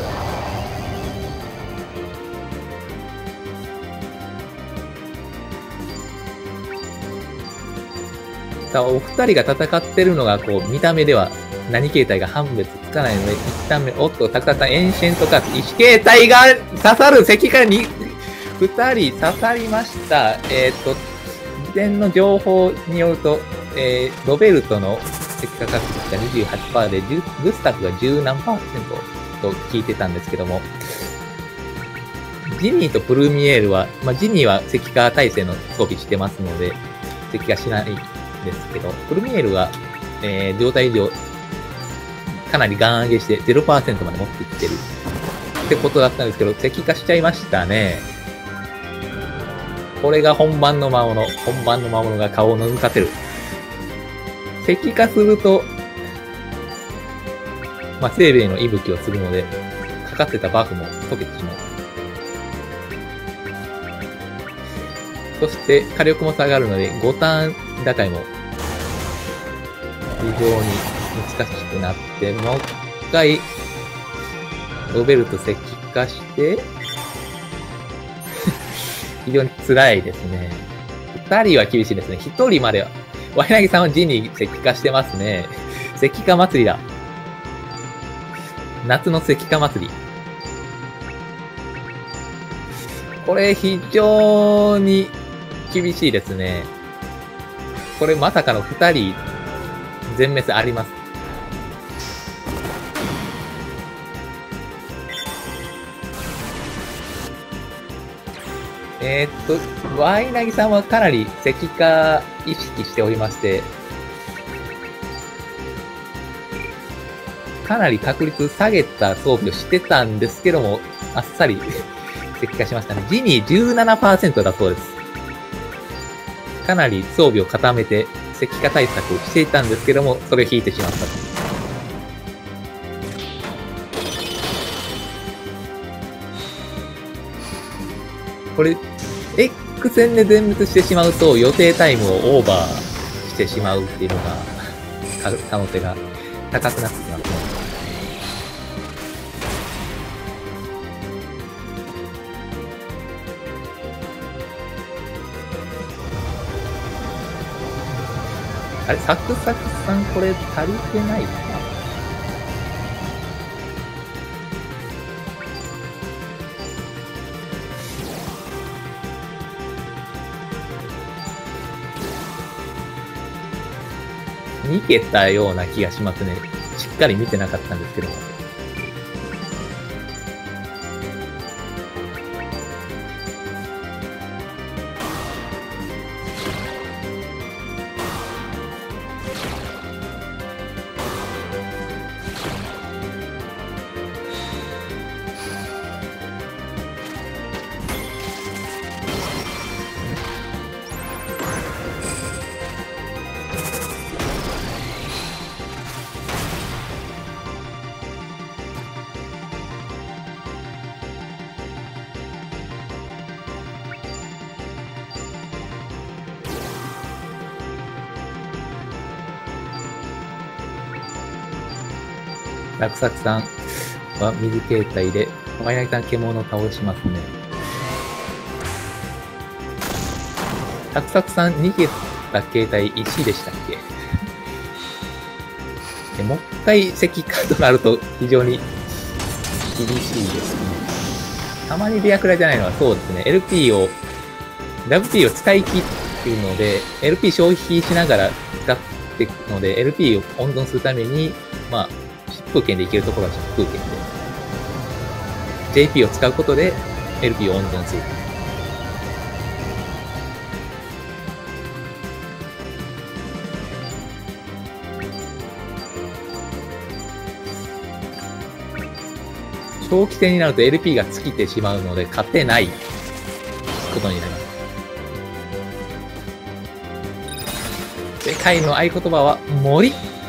A: お二人が戦ってるのが、こう、見た目では何形態が判別つかないので、一旦目、おっと、たくさんエンシェントカード、石形態が刺さる石から二人刺さりました。事前の情報によると、ロベルトの石化確率が 28% で、グスタフが10何%と聞いてたんですけども、ジニーとプルミエールは、まあ、ジニーは石化耐性の装備してますので、石化しないですけど、プルミエルは、状態上、かなりガン上げして 0% まで持ってきてるってことだったんですけど、石化しちゃいましたね。これが本番の魔物が顔を覗かせる。石化すると、まあ、生命の息吹をするので、かかってたバフも溶けてしまう。 そして火力も下がるので5ターン打開も非常に難しくなって、もう一回ロベルト石器化して非常に辛いですね。2人は厳しいですね。1人までは。ワイナギさんはジニー石器化してますね。石器化祭りだ。夏の石器化祭り。これ非常に厳しいですね。これまさかの2人全滅あります。ワイナギさんはかなり石化意識しておりまして、かなり確率下げた装備をしてたんですけども、あっさり石化しましたね。ジニー 17% だそうです。かなり装備を固めて石化対策していたんですけども、それを引いてしまったと。これ、X 戦で全滅してしまうと予定タイムをオーバーしてしまうっていうのが、可能性が高くなってきますね。あれ、サクサクさんこれ足りてないかな？逃げたような気がしますね。しっかり見てなかったんですけども。ラクサクさんは水形態で、ワイナギさん獣を倒しますね。ラクサクさん逃げた形態石でしたっけ？もう一回石化となると非常に厳しいですね。たまにレアクラじゃないのはそうですね。WP を使い切っているので、LP 消費しながら使っていくので、LP を温存するために、まあ、疾風剣でいけるところは疾風剣で JP を使うことで LP を温存する。長期戦になると LP が尽きてしまうので勝てないことになります。世界の合言葉は森。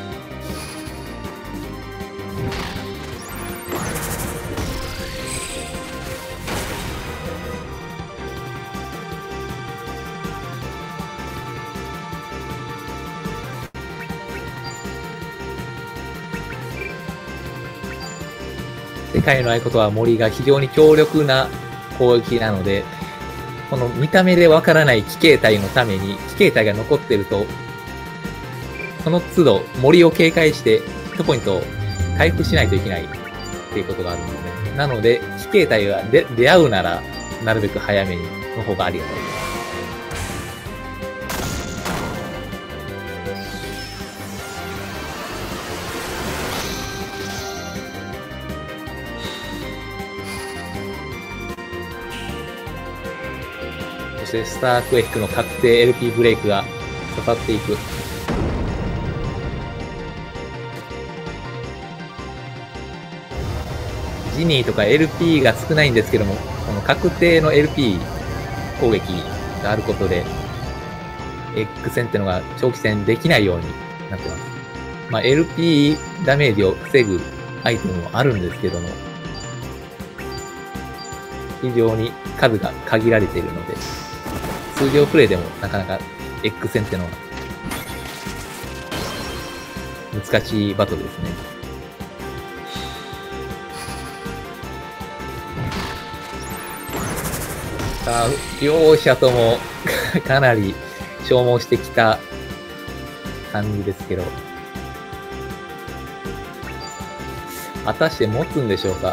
A: 世界の合言葉は森が非常に強力な攻撃なので、この見た目でわからない奇形態のために、奇形態が残っていると、その都度森を警戒してヒットポイントを回復しないといけないっていうことがあるんですね。なので、奇形態が出会うなら、なるべく早めにの方がありがたいです。そしてスタークエックの確定 LP ブレイクが刺さっていく。ジニーとか LP が少ないんですけども、この確定の LP 攻撃があることで、X 戦ってのが長期戦できないようになってます。まあ、LP ダメージを防ぐアイテムもあるんですけども、非常に数が限られているので、 通常プレイでもなかなかエッグ戦ってのは難しいバトルですね。さあ、両者ともかなり消耗してきた感じですけど、果たして持つんでしょうか。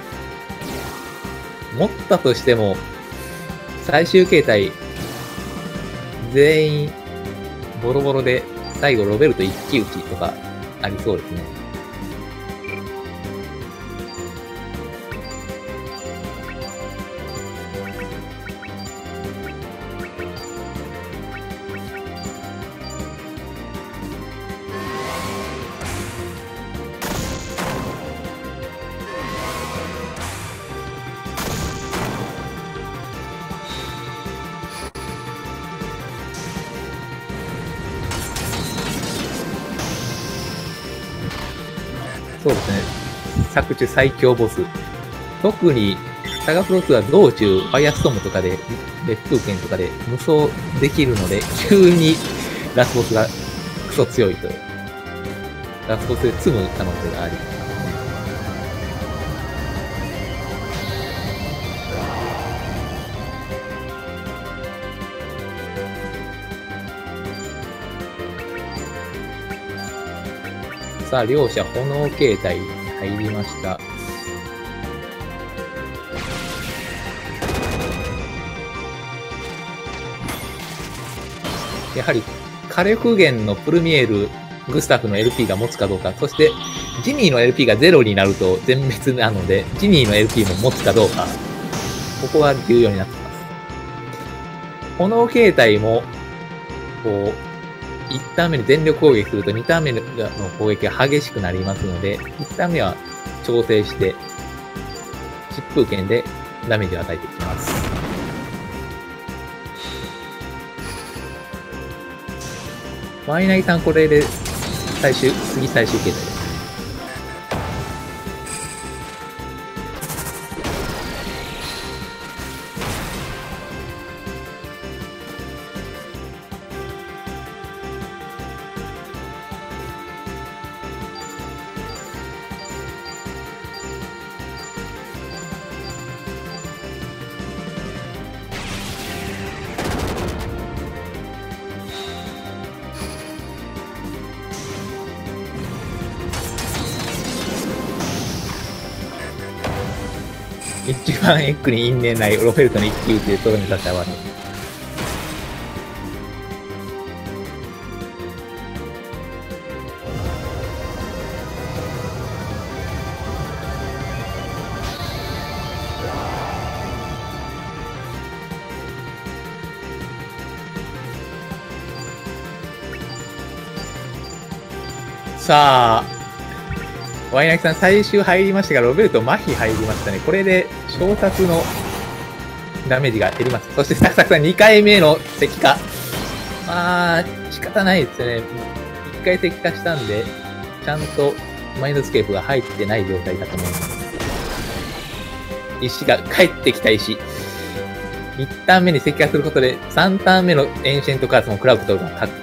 A: 持ったとしても、最終形態、全員ボロボロで、最後ロベルト一騎打ちとかありそうですね。そうですね。作中最強ボス。特に、サガフロスは道中、ファイアストームとかで、烈風剣とかで無双できるので、急にラスボスがクソ強いと。ラスボスで積む可能性がありますね。さあ、両者炎形態に入りました。やはり火力源のプルミエール、グスタフの LP が持つかどうか、そしてジニーの LP が0になると全滅なので、ジニーの LP も持つかどうか、ここが重要になってきます。炎形態も、こう、1ターン目に全力攻撃すると2ターン目の攻撃が激しくなりますので、1ターン目は調整して、疾風剣でダメージを与えていきます。ワイナギさんこれで次最終形態です。一番エッグに因縁ないロフェルトの一騎打ちでとどめさせたわけ。さあ、ワイナキさん最終入りましたが、ロベルト麻痺入りましたね。これで、小殺のダメージが減ります。そして、サクサクさん2回目の石化。まあ、仕方ないですね。1回石化したんで、ちゃんとマインドスケープが入ってない状態だと思います。石が、帰ってきた石。1ターン目に石化することで、3ターン目のエンシェントカーツもクラウドが勝って、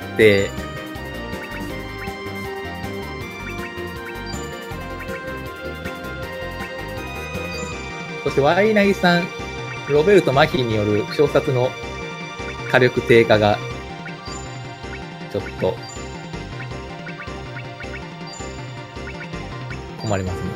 A: そしてワイナギさん、ロベルト麻痺による小殺の火力低下が、ちょっと、困りますね。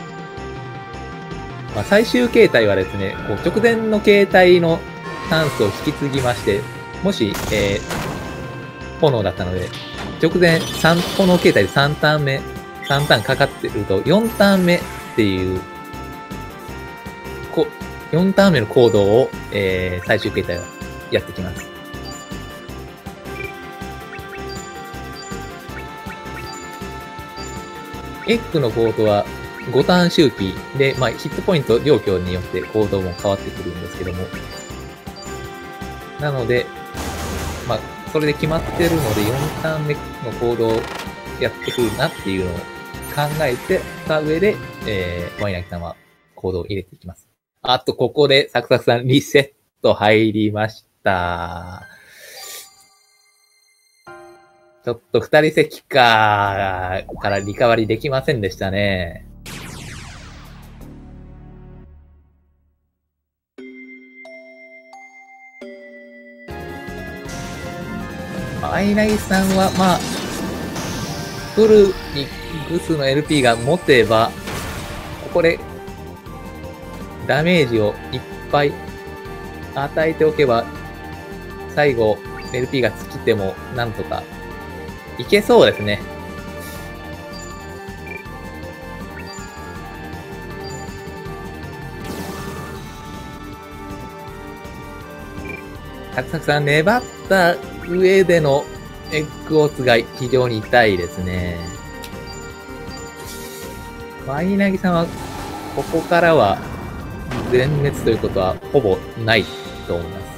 A: まあ、最終形態はですね、こう直前の形態のタンスを引き継ぎまして、もし、炎だったので、直前炎形態で3ターン目、3ターンかかってると、4ターン目っていう、4ターン目の行動を、最終形態はやってきます。エッグの行動は5ターン周期で、まあ、ヒットポイント状況によって行動も変わってくるんですけども。なので、まあ、それで決まってるので、4ターン目の行動をやってくるなっていうのを考えてた上で、ワイナキ様は行動を入れていきます。あと、ここで、サクサクさんリセット入りました。ちょっと二人席からリカバリーできませんでしたね。アイナギさんは、まあ、フルにグスの LP が持てば、ここでダメージをいっぱい与えておけば、最後 LP が尽きてもなんとかいけそうですね。サクサクさん粘った上でのエッグオーツが非常に痛いですね。マイナギさんはここからは全滅ということはほぼないと思います。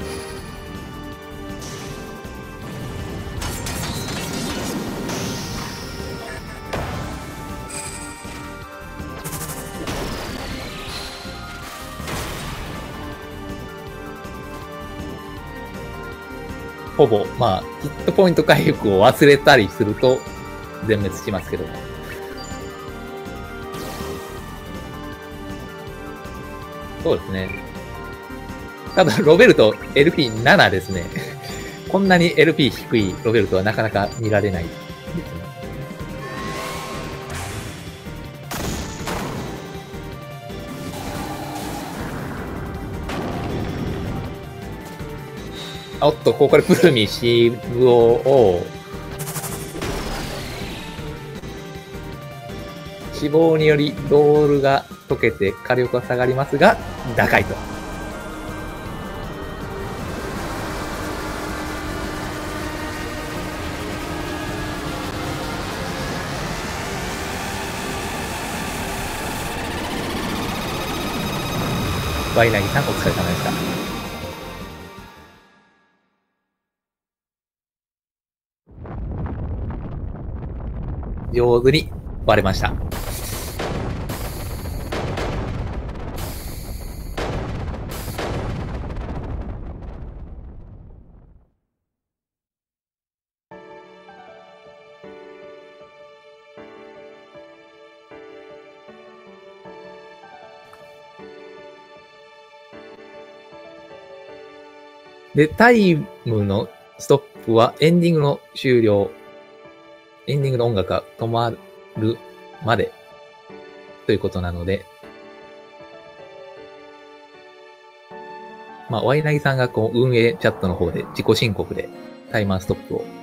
A: ほぼ、まあ、ヒットポイント回復を忘れたりすると全滅しますけども。そうですね。ただ、ロベルト LP7 ですね。こんなに LP 低いロベルトはなかなか見られないですね。おっと、これプルミシブオを、死亡によりロールが溶けて火力は下がりますが、打開と。ワイナギさんお疲れ様でした。上手に割れました。で、タイムのストップはエンディングの終了。エンディングの音楽が止まるまでということなので、まあ、ワイナギさんがこう運営チャットの方で自己申告でタイマーストップを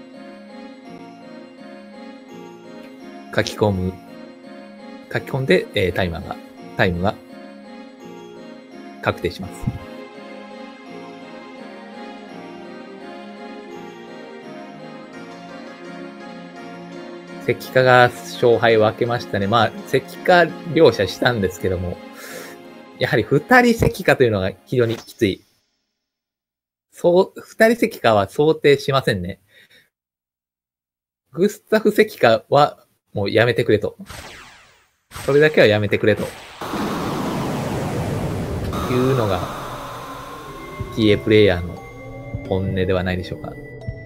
A: 書き込んで、タイムが確定します。石化が勝敗を分けましたね。まあ、石化両者したんですけども、やはり二人石化というのが非常にきつい。二人石化は想定しませんね。グスタフ石化はもうやめてくれと。それだけはやめてくれと。いうのが TA プレイヤーの本音ではないでしょうか。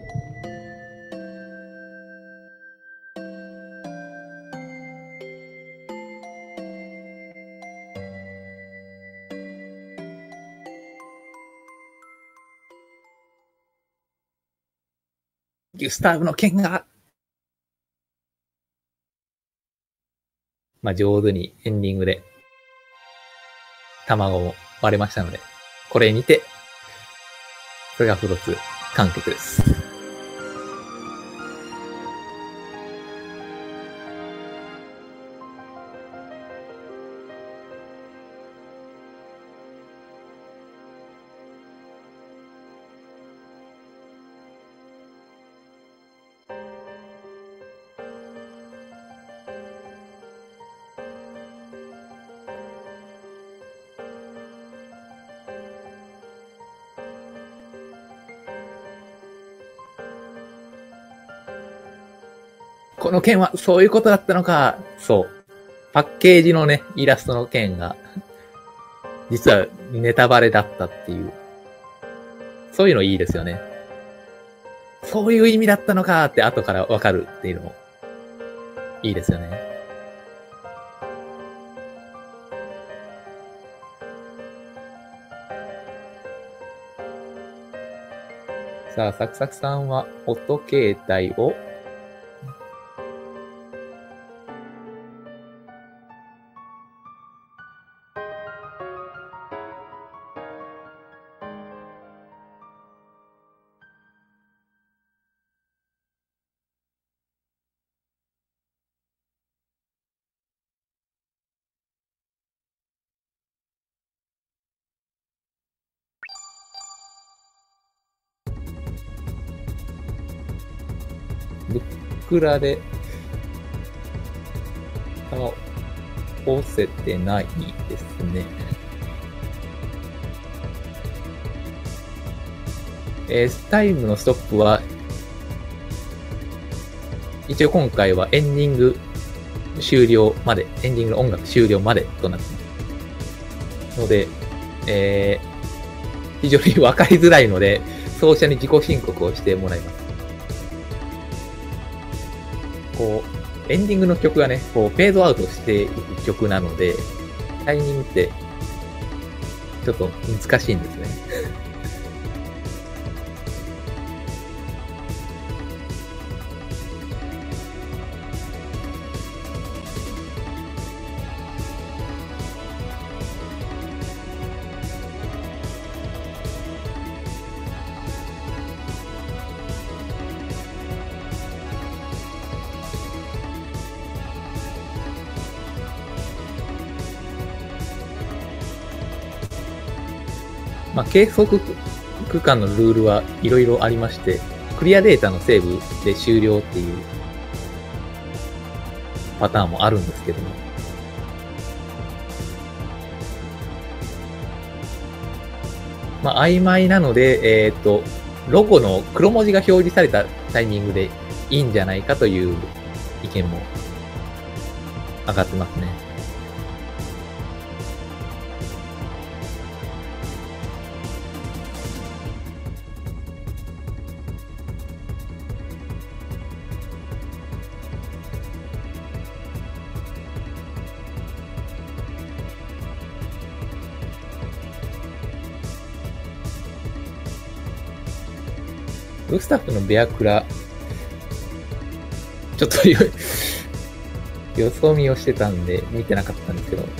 A: ギュスターブの剣が、まあ、上手にエンディングで卵も割れましたので、これにて、それがフロツ完結です。この剣はそういうことだったのか。そう。パッケージのね、イラストの剣が、実はネタバレだったっていう。 そういうのいいですよね。そういう意味だったのかって後からわかるっていうのもいいですよね。さあ、サクサクさんは音形態をブックラで倒せてないですね。タイムのストップは、一応今回はエンディング終了まで、エンディングの音楽終了までとなってます。ので、非常に分かりづらいので、奏者に自己申告をしてもらいます。こう、エンディングの曲がね、こう、フェードアウトしていく曲なので、タイミングって、ちょっと難しいんですね。まあ、計測区間のルールはいろいろありまして、クリアデータのセーブで終了っていうパターンもあるんですけども、まあ、曖昧なので、ロゴの黒文字が表示されたタイミングでいいんじゃないかという意見も上がってますね。グスタフのベアクラ、ちょっと予想見をしてたんで見てなかったんですけど、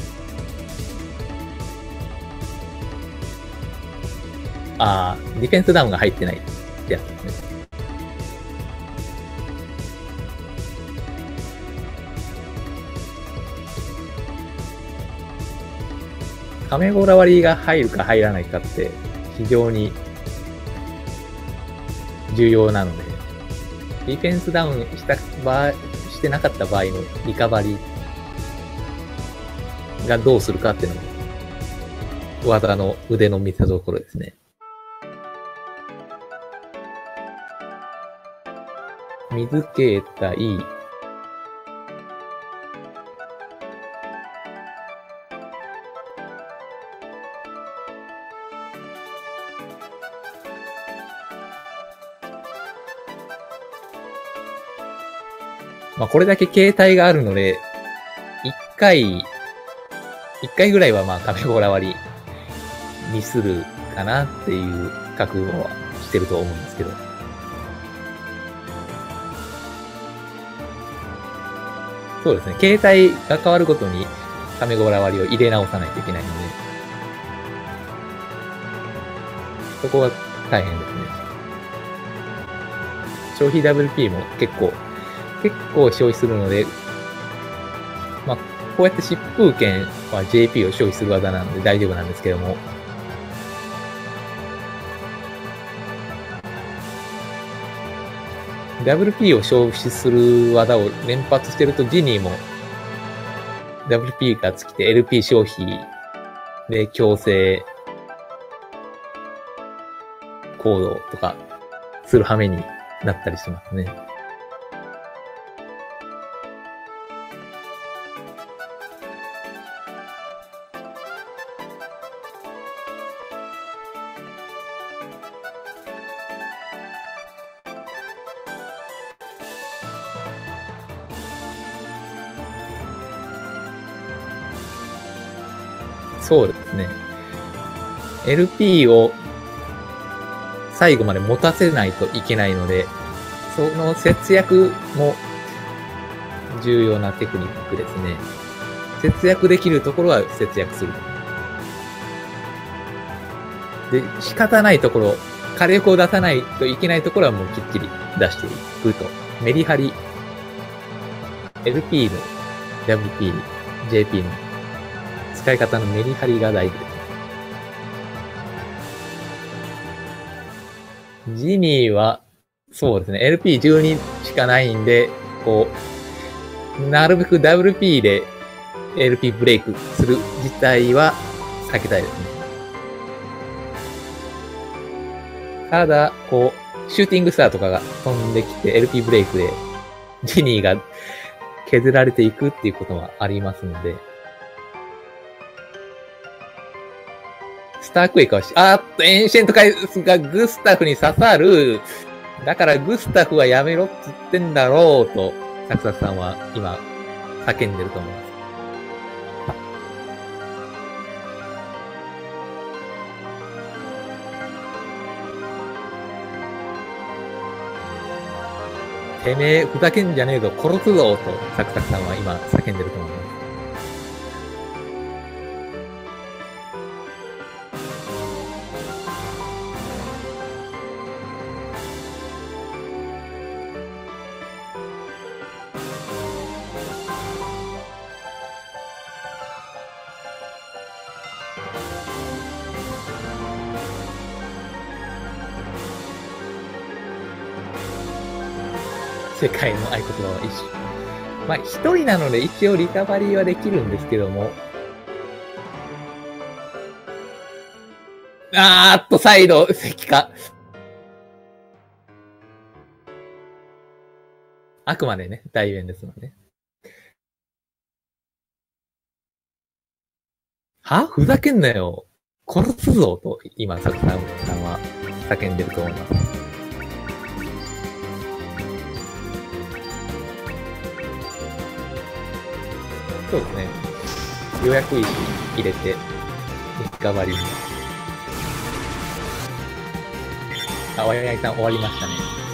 A: ディフェンスダウンが入ってないってやつですね。カメゴラ割りが入るか入らないかって非常に重要なので、ディフェンスダウンした場合、してなかった場合のリカバリーがどうするかっていうのも、技の腕の見せ所ですね。水形態、まあこれだけ形態があるので、一回ぐらいはまあカメゴラ割りにするかなっていう覚悟はしてると思うんですけど。そうですね。形態が変わるごとにカメゴラ割りを入れ直さないといけないので、そこが大変ですね。消費 WP も結構消費するので、まあ、こうやって疾風剣は JP を消費する技なので大丈夫なんですけども、WP を消費する技を連発してるとジニーも WP が尽きて LP 消費で強制行動とかする羽目になったりしますね。 そうですね。LP を最後まで持たせないといけないので、その節約も重要なテクニックですね。節約できるところは節約する。で、仕方ないところ、火力を出さないといけないところはもうきっちり出していくと。メリハリ、LP の WP、JP の使い方のメリハリが大事です。ジニーは、そうですね、LP12 しかないんで、こう、なるべく WP で LP ブレイクする自体は避けたいですね。ただ、こう、シューティングスターとかが飛んできて LP ブレイクでジニーが削られていくっていうことはありますので、スタークエイクはエンシェントカイスがグスタフに刺さる。だからグスタフはやめろっつってんだろうと、サクサクさんは今叫んでると思います。てめえ、ふざけんじゃねえぞ、殺すぞと、サクサクさんは今叫んでると思います。世界の合言葉は一緒。まあ、一人なので一応リカバリーはできるんですけども。再度、石化。あくまでね、代弁ですので。ふざけんなよ。殺すぞと、今、サクさんは叫んでると思います。そうですね。予約石入れて、リカバリーに。おややいさん終わりましたね。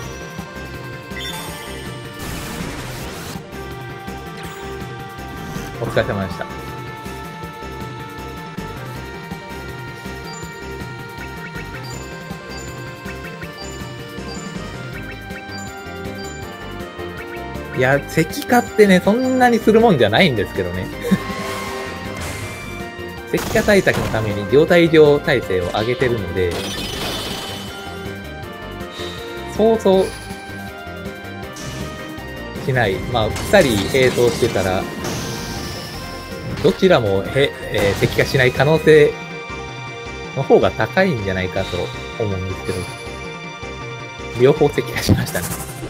A: お疲れ様でした。いや、石化ってね、そんなにするもんじゃないんですけどね。石化対策のために状態上耐性を上げてるので、そうそうしない。まあ、二人並走してたら、どちらも石化しない可能性の方が高いんじゃないかと思うんですけど、両方石化しましたね。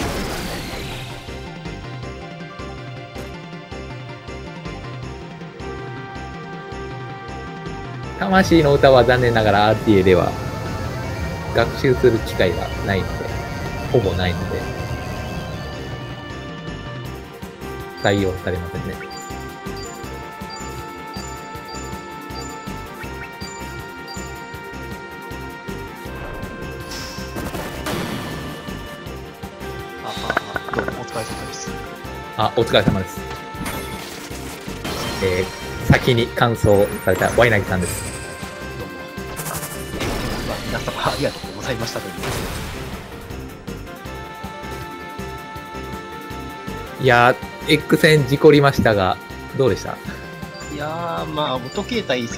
A: 魂の歌は残念ながら RTA では学習する機会がないので、ほぼないので、採用されませんね。
B: どうもお疲れ様です。
A: お疲れ様です。先に感想されたワイナギさんです。
B: どうも。皆様ありがとうございましたという。
A: いやー、X 戦事故りましたが、どうでした？
B: いやー、まあ、音形態、何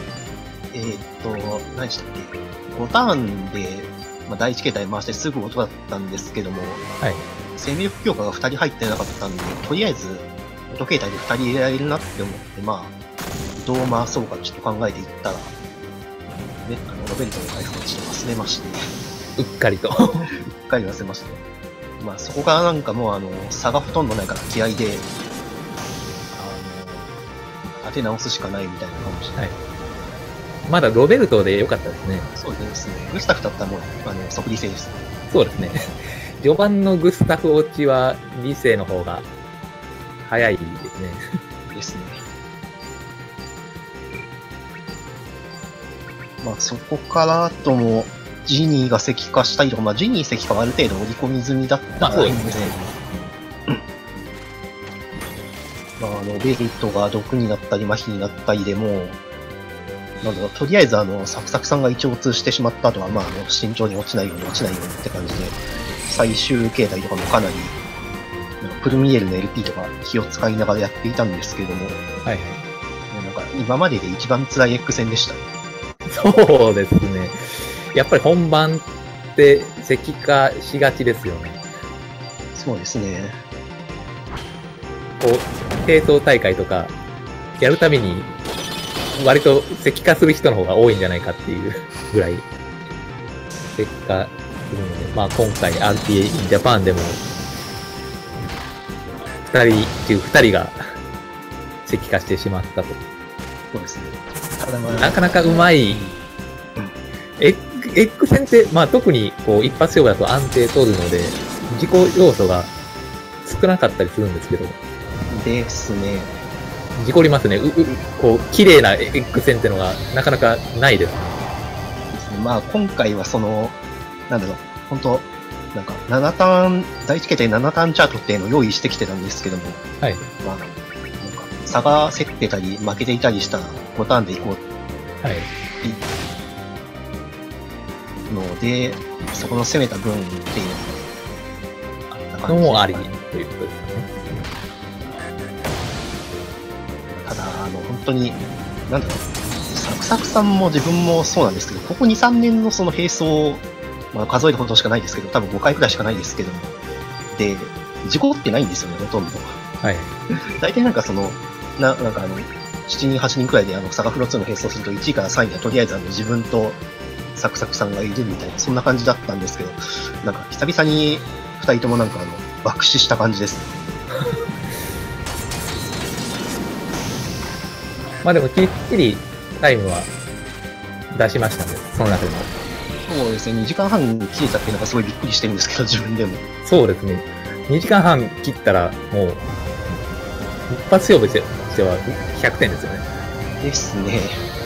B: でしたっけ、5ターンで、第1形態回してすぐ音だったんですけども、
A: はい。
B: 生命力強化が2人入ってなかったんで、とりあえず、音形態で2人入れられるなって思って、どう回そうかちょっと考えていったら、ね、ロベルトの回復をちょっと忘れまして、
A: うっかりと。
B: うっかり忘れました。そこからなんかもう差がほとんどないから気合で、当て直すしかないみたいな感じで。はい。
A: まだロベルトで良かったですね。
B: そうですね。グスタフだったらもう、即理性です。
A: そうですね。序盤のグスタフ落ちは理性の方が早いですね。
B: ですね。 まあ、そこからとも、ジニーが石化したりとか、まあ、ジニー石化はある程度織り込み済みだったので、まあ、ベイトが毒になったり、麻痺になったりでも、なんだろう、とりあえずサクサクさんが一応通してしまった後は、まあ、慎重に落ちないようにって感じで、最終形態とかもかなり、プルミエールの LP とか気を使いながらやっていたんですけれども、
A: はい。
B: なんか今までで一番辛い X 戦でした。
A: そうですね。やっぱり本番って石化しがちですよね。
B: そうですね。
A: こう、低層大会とかやるたびに割と石化する人の方が多いんじゃないかっていうぐらい石化するので、まあ今回 RTA in Japan でも2人中2人が石化してしまったと。
B: そうですね。ただまあ、
A: なかなかうまい。エッグ戦って、まあ特にこう一発勝負だと安定取るので、自己要素が少なかったりするんですけど。
B: ですね。
A: 事故りますね。こう、綺麗なエッグ戦ってのがなかなかないですね。
B: まあ今回はなんだろう、本当なんか7ターン、第1形態7ターンチャートっていうのを用意してきてたんですけども、
A: はい。
B: まあ、なんか差が競ってたり負けていたりしたら5ターンでいこう。
A: はい。
B: ので、そこの攻めた分っていう
A: のもありということですかね。
B: ただ、本当に、なんだろう、サクサクさんも自分もそうなんですけど、ここ2、3年のその並走、まあ数えるほどしかないですけど、多分5回くらいしかないですけども、で、事故ってないんですよね、ほとんど。
A: はい。
B: 大体なんかなんか7人、8人くらいでサガフロ2の並走すると1位から3位はとりあえず自分とサクサクさんがいるみたいな、そんな感じだったんですけど、なんか久々に2人ともなんか爆死した感じです。
A: まあでもきっちりタイムは出しましたね、その中でも。
B: そうですね、2時間半切れたっていうのがすごいびっくりしてるんですけど、自分でも。
A: そうですね。2時間半切ったらもう、一発勝負としては100点ですよね。ですね。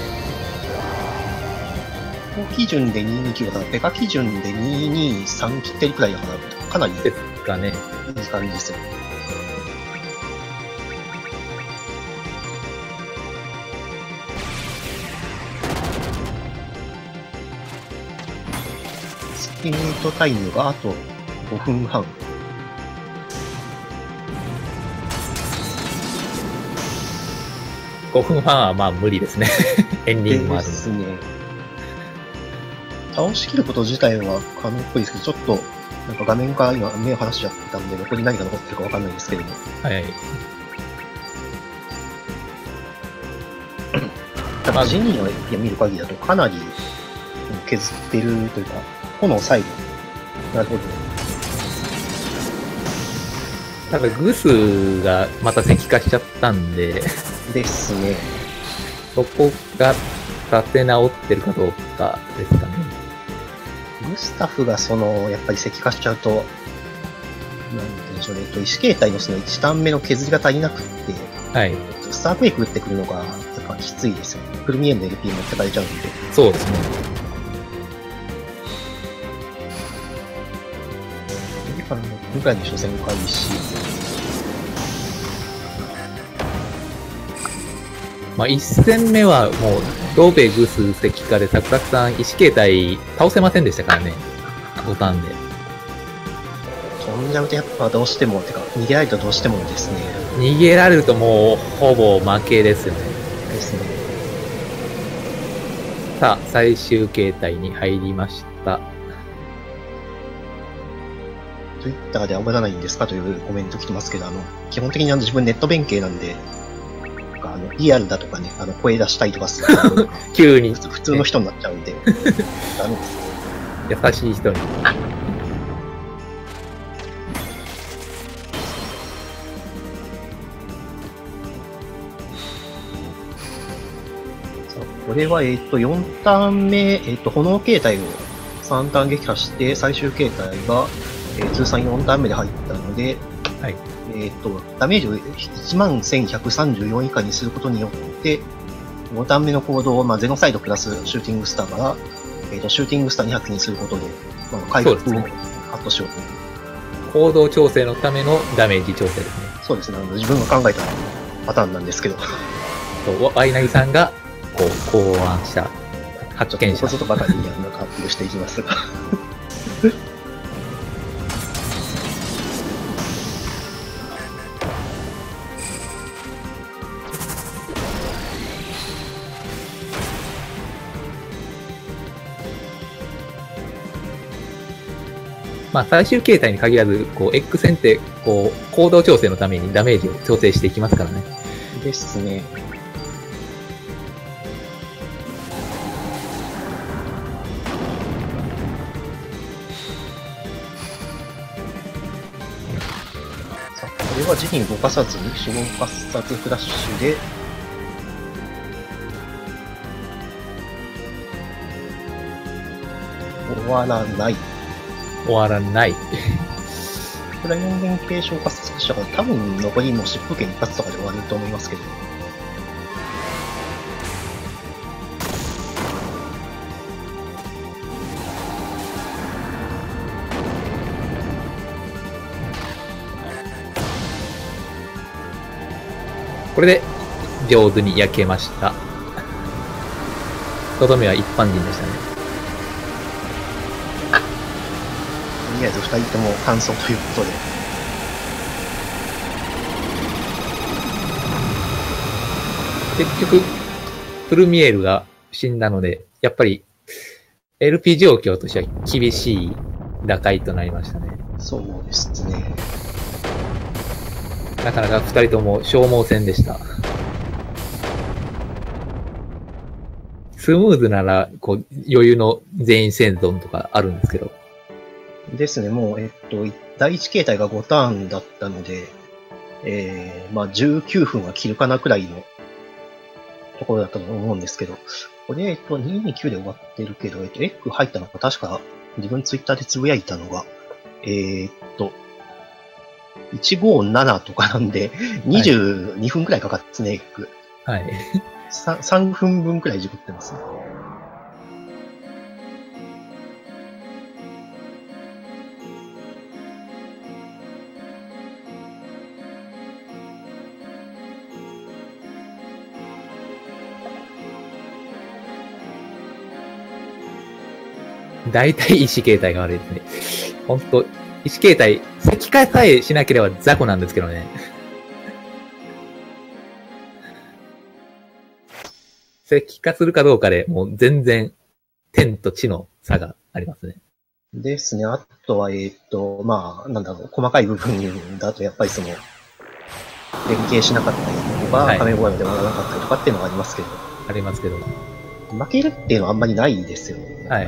A: 基準で229だから、ペカ基準で223切ってるくらいだから、かなりですかね。
B: いい感じですよ。スピートタイムがあと5分半。
A: 5分半はまあ無理ですね。エンディングもあるので。
B: ですね。倒しきること自体は可能っぽいですけど、ちょっと、なんか画面から今目を離しちゃってたんで、残り何が残ってるかわかんないんですけれども。
A: はい。
B: ただ、ジニーを見る限りだとかなり削ってるというか、炎最後。なるほど。
A: なんかグスがまた石化しちゃったんで、
B: ですね。
A: そこが立て直ってるかどうかですかね。
B: グスタフがやっぱり石化しちゃうと、なんて言うんでしょうね、石形態の1ターン目の削りが足りなくって、
A: はい。
B: スタークエイク打ってくるのが、やっぱきついですよね。プルミエンの LP 持ってかれちゃうんで。
A: そうですね。
B: 今回の初戦開始。
A: まあ、1戦目はもう、ロベグス石化でサクサクさん石形態倒せませんでしたからね。5ターンで。
B: 飛んじゃうとやっぱどうしても、逃げられるとどうしてもですね。
A: 逃げられるともう、ほぼ負けですよね。
B: ですね。
A: さあ、最終形態に入りました。
B: Twitter で煽らないんですかというコメント来てますけど、基本的に自分ネット弁慶なんで、リアルだとかね、声出したいとかすると、
A: 急に。
B: 普通の人になっちゃうんで、ダメです。
A: 優しい人に。
B: これは、4ターン目、炎形態を3ターン撃破して、最終形態が、通算4ターン目で入ったので、
A: はい。
B: ダメージを11,134以下にすることによって、 5ターン目の行動を、ゼノサイドプラスシューティングスターから、シューティングスター200にすることで、回復をカットしようという。
A: 行動調整のためのダメージ調整ですね。
B: そうですね。自分が考えたパターンなんですけど。
A: ワイナギさんが、考案した、発見者。
B: ここぞとばかりにアップしていきますが。
A: 最終形態に限らず、X 戦って、行動調整のためにダメージを調整していきますからね。
B: ですね。さあ、これは時に動かさずに、手動かさずフラッシュで、終わらない。
A: 終わらない。
B: これは4連継消化したから、多分残りも疾風剣一発とかで終わると思いますけど。
A: これで上手に焼けました。とどめは一般人でしたね。
B: とりあえず2人とも完走ということで。
A: 結局、プルミエールが死んだので、やっぱり LP 状況としては厳しい打開となりましたね。
B: そうですね。
A: なかなか2人とも消耗戦でした。スムーズなら、余裕の全員生存とかあるんですけど。
B: ですね、もう、第1形態が5ターンだったので、19分は切るかなくらいのところだったと思うんですけど、これ、229で終わってるけど、エッグ入ったのが確か自分ツイッターでつぶやいたのが、157とかなんで、22分くらいかかってますね、エッグ。
A: はい。
B: 3分分くらい事故ってますね。
A: 大体意思形態が悪いですね。ほんと、意思形態、石化さえしなければ雑魚なんですけどね。石化するかどうかでもう全然天と地の差がありますね。
B: ですね。あとは、細かい部分だと、やっぱり連携しなかったりとか、仮面ボーイまで回らなかったりとかっていうのがありますけど。
A: ありますけど。
B: 負けるっていうのはあんまりないですよね。
A: はい。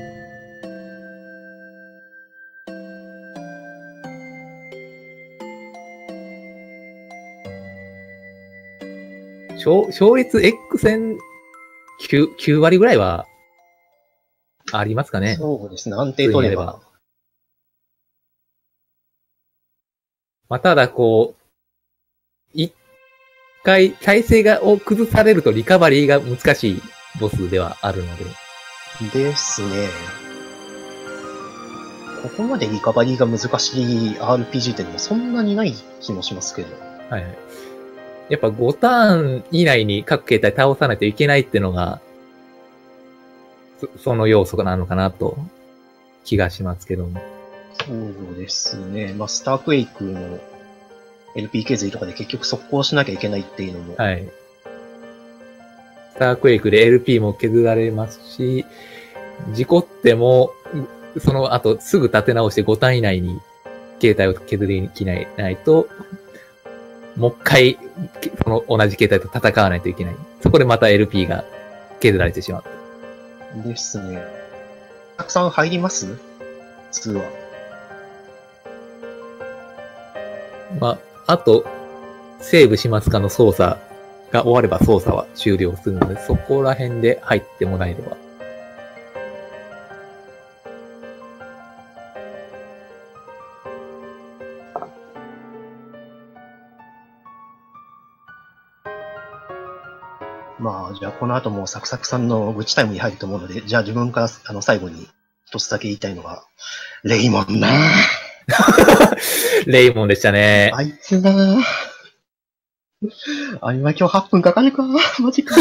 A: 勝率 X 戦9割ぐらいはありますかね。
B: そうですね。安定取れば。
A: ただ一回体勢を崩されるとリカバリーが難しいボスではあるので。
B: ですね。ここまでリカバリーが難しい RPG ってのもそんなにない気もしますけど。
A: はい。やっぱ5ターン以内に各形態倒さないといけないっていうのが、その要素なのかなと気がしますけども。
B: そうですね。スタークエイクの LP 削りとかで結局速攻しなきゃいけないっていうのも。
A: はい。スタークエイクで LP も削られますし、事故っても、その後すぐ立て直して5ターン以内に形態を削りきないと、もう一回、その同じ形態と戦わないといけない。そこでまた LP が削られてしまう。
B: ですね。たくさん入ります ?2 は。
A: あと、セーブしますかの操作が終われば操作は終了するので、そこら辺で入ってもらえれば。
B: まあ、じゃあこの後もサクサクさんの愚痴タイムに入ると思うので、じゃあ自分から最後に一つだけ言いたいのが、レイモンな
A: レイモンでしたね。
B: あいつなあ今今日8分かかるかマジか。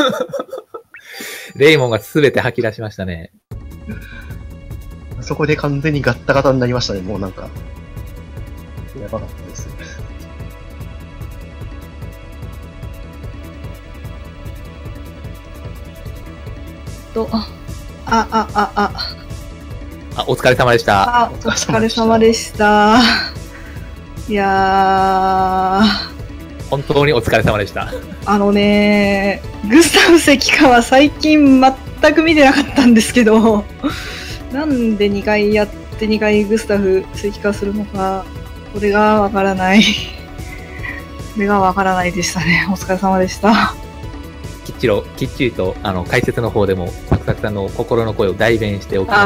A: レイモンが全て吐き出しましたね。
B: そこで完全にガッタガタになりましたね、もうなんか。やばかったです。
A: お疲れ様でした。
C: お疲れ様でした。いや
A: ー。本当にお疲れ様でした。
C: グスタフ関川最近全く見てなかったんですけど、なんで2回やって2回グスタフ関川するのか、これがわからない。これがわからないでしたね。お疲れ様でした。
A: きっちりと、解説の方でも、サクサクさんの心の声を代弁しておきます。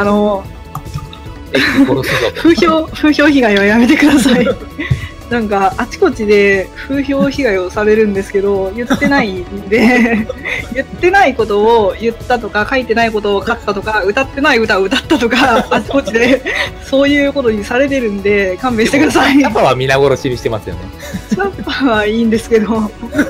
C: 風評被害はやめてください。なんか、あちこちで風評被害をされるんですけど、言ってないんで、言ってないことを言ったとか、書いてないことを書ったとか、歌ってない歌を歌ったとか、あちこちでそういうことにされてるんで、勘弁してください。
A: チャパは皆殺しにしてますよね。
C: チャパはいいんですけど。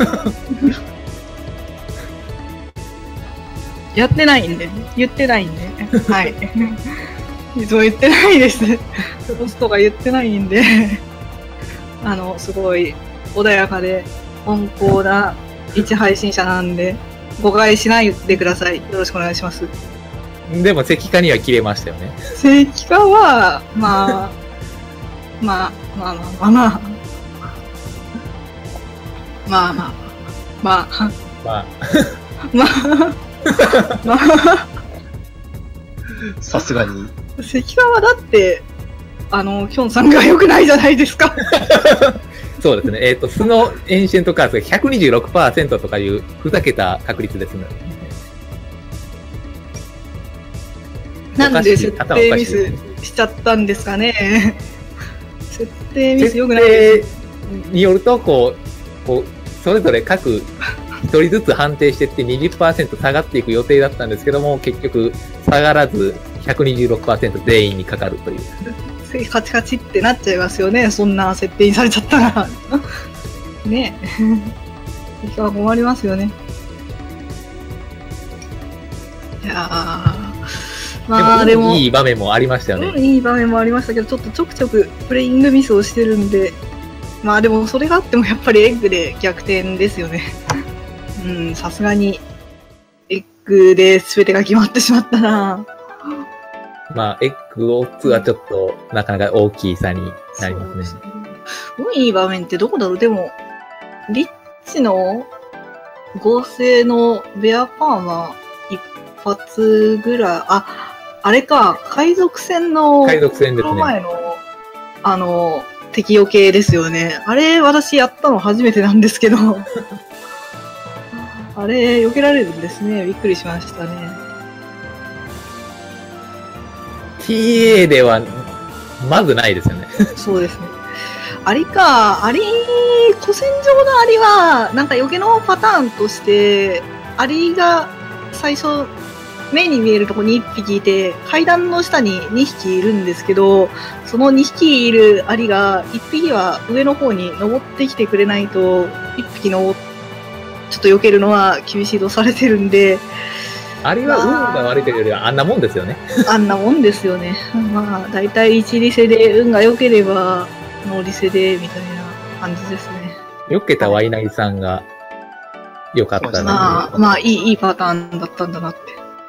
C: やってないんで、言ってないんで、はい。いつも言ってないです。ポストが言ってないんで、すごい穏やかで温厚な一配信者なんで、誤解しないでください。よろしくお願いします。
A: でも、石化には切れましたよね。
C: 石化は、まあ、
B: さすがに。
C: 関川だって、きょんさんが良くないじゃないですか。
A: そうですね。素のエンシェントカードが 126% とかいうふざけた確率ですね。
C: なんで設定ミスしちゃったんですかね。設定ミス良くないです。
A: によると、それぞれ各一人ずつ判定してって 20% 下がっていく予定だったんですけども、結局下がらず 126% 全員にかかるという。
C: カチカチってなっちゃいますよね。そんな設定にされちゃったら。ねえ。人は困りますよね。いやまあでも。
A: いい場面もありましたよね。
C: いい場面もありましたけど、ちょっとちょくちょくプレイングミスをしてるんで、まあでもそれがあってもやっぱりエッグで逆転ですよね。さすがにエッグで全てが決まってしまったな。
A: まあ、エッグを2はちょっとなかなか大きい差になりますね。
C: すごいいい場面ってどこだろう。でも、リッチの合成のベアパーマ一発ぐらい、あれか、海賊船の、
A: 海賊船ですね。
C: 前の、敵避けですよね。あれ、私やったの初めてなんですけど、あれ、避けられるんですね。びっくりしましたね。
A: TA では、まずないですよね。
C: そうですね。アリか、アリ、古戦場のアリは、なんか避けのパターンとして、アリが最初、目に見えるとこに1匹いて、階段の下に2匹いるんですけど、その2匹いるアリが、1匹は上の方に登ってきてくれないと、1匹のちょっと避けるのは厳しいとされてるんで、
A: あれは運が悪いというよりはあんなもんですよね。
C: あんなもんですよね。まあ、だいたい1リセで運が良ければ、ノーリセで、みたいな感じですね。
A: 避けたワイナリさんが良かった
C: な。まあ、いいパターンだったんだなって。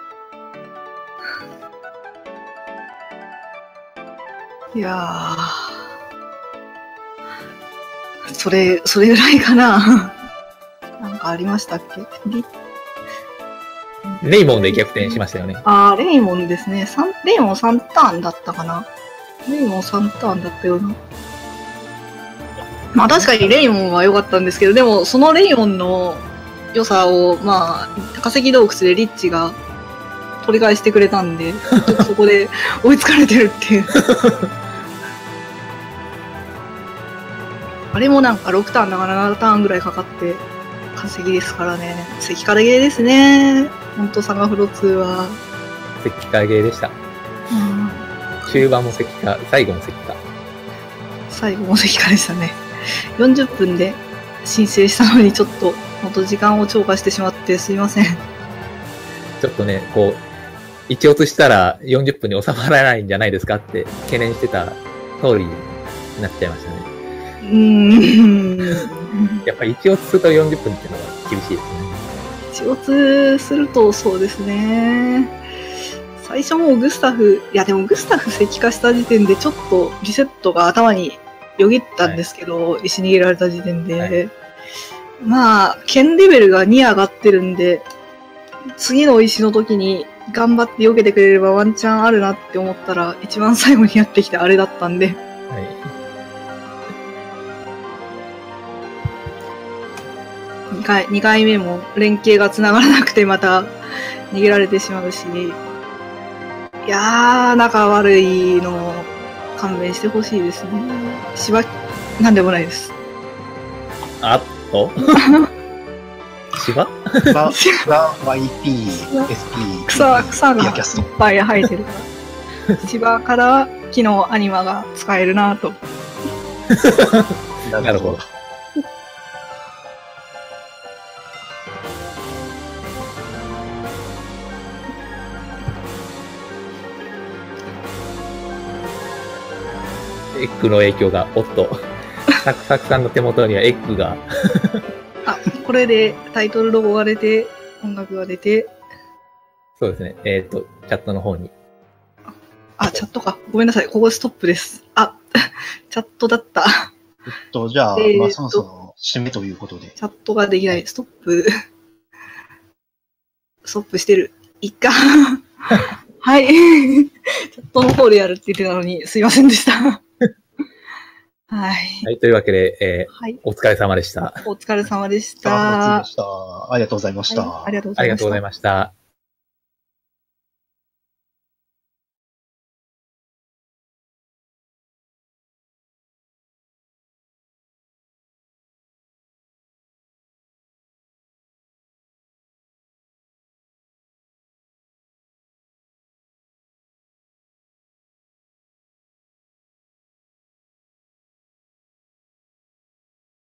C: いやー。それぐらいかな。なんかありましたっけ？
A: レイモンで逆転しましたよね。
C: レイモンですね。レイモン3ターンだったかな。レイモン3ターンだったような。まあ確かにレイモンは良かったんですけど、でもそのレイモンの良さを、まあ、高石洞窟でリッチが取り返してくれたんで、そこで追いつかれてるっていう。あれもなんか6ターンだから7ターンぐらいかかって稼ぎですからね。関からゲーですね。ほんとサガフロ2は。
A: 石化ゲーでした。中盤も石化、最後も石化。
C: 最後も関からでしたね。40分で申請したのにちょっと、ほんと時間を超過してしまってすいません。
A: ちょっとね、こう、一落ちしたら40分に収まらないんじゃないですかって懸念してた通りになっちゃいましたね。やっぱり一落ちすると40分っていうのは厳しいですね。
C: 一落ちするとそうですね。最初もグスタフ、いやでもグスタフ石化した時点でちょっとリセットが頭によぎったんですけど、石逃げられた時点で。まあ、剣レベルが2上がってるんで、次の石の時に頑張って避けてくれればワンチャンあるなって思ったら、一番最後にやってきたあれだったんで。2回目も連携が繋がらなくてまた逃げられてしまうし、いやー、仲悪いの勘弁してほしいですね。なんでもないです。
A: あっと芝
B: YP、SP、
C: 草がいっぱい生えてるから。芝から木のアニマが使えるなと。
A: なるほど。エッグの影響が、おっと、サクサクさんの手元にはエッグが。
C: あ、これでタイトルロゴが出て、音楽が出て。
A: そうですね。チャットの方に。
C: あ、チャットか。ごめんなさい。ここストップです。あ、チャットだった。
B: じゃあ、まあそろそろ締めということで。
C: チャットができない。ストップ。ストップしてる。いっか。はい。チャットの方でやるって言ってたのに、すいませんでした。はい。
A: はい。というわけで、
C: はい、
A: お疲れ様でした。
C: お疲れ様でした。
B: ありがとうございました。
C: はい、ありがとうご
A: ざいました。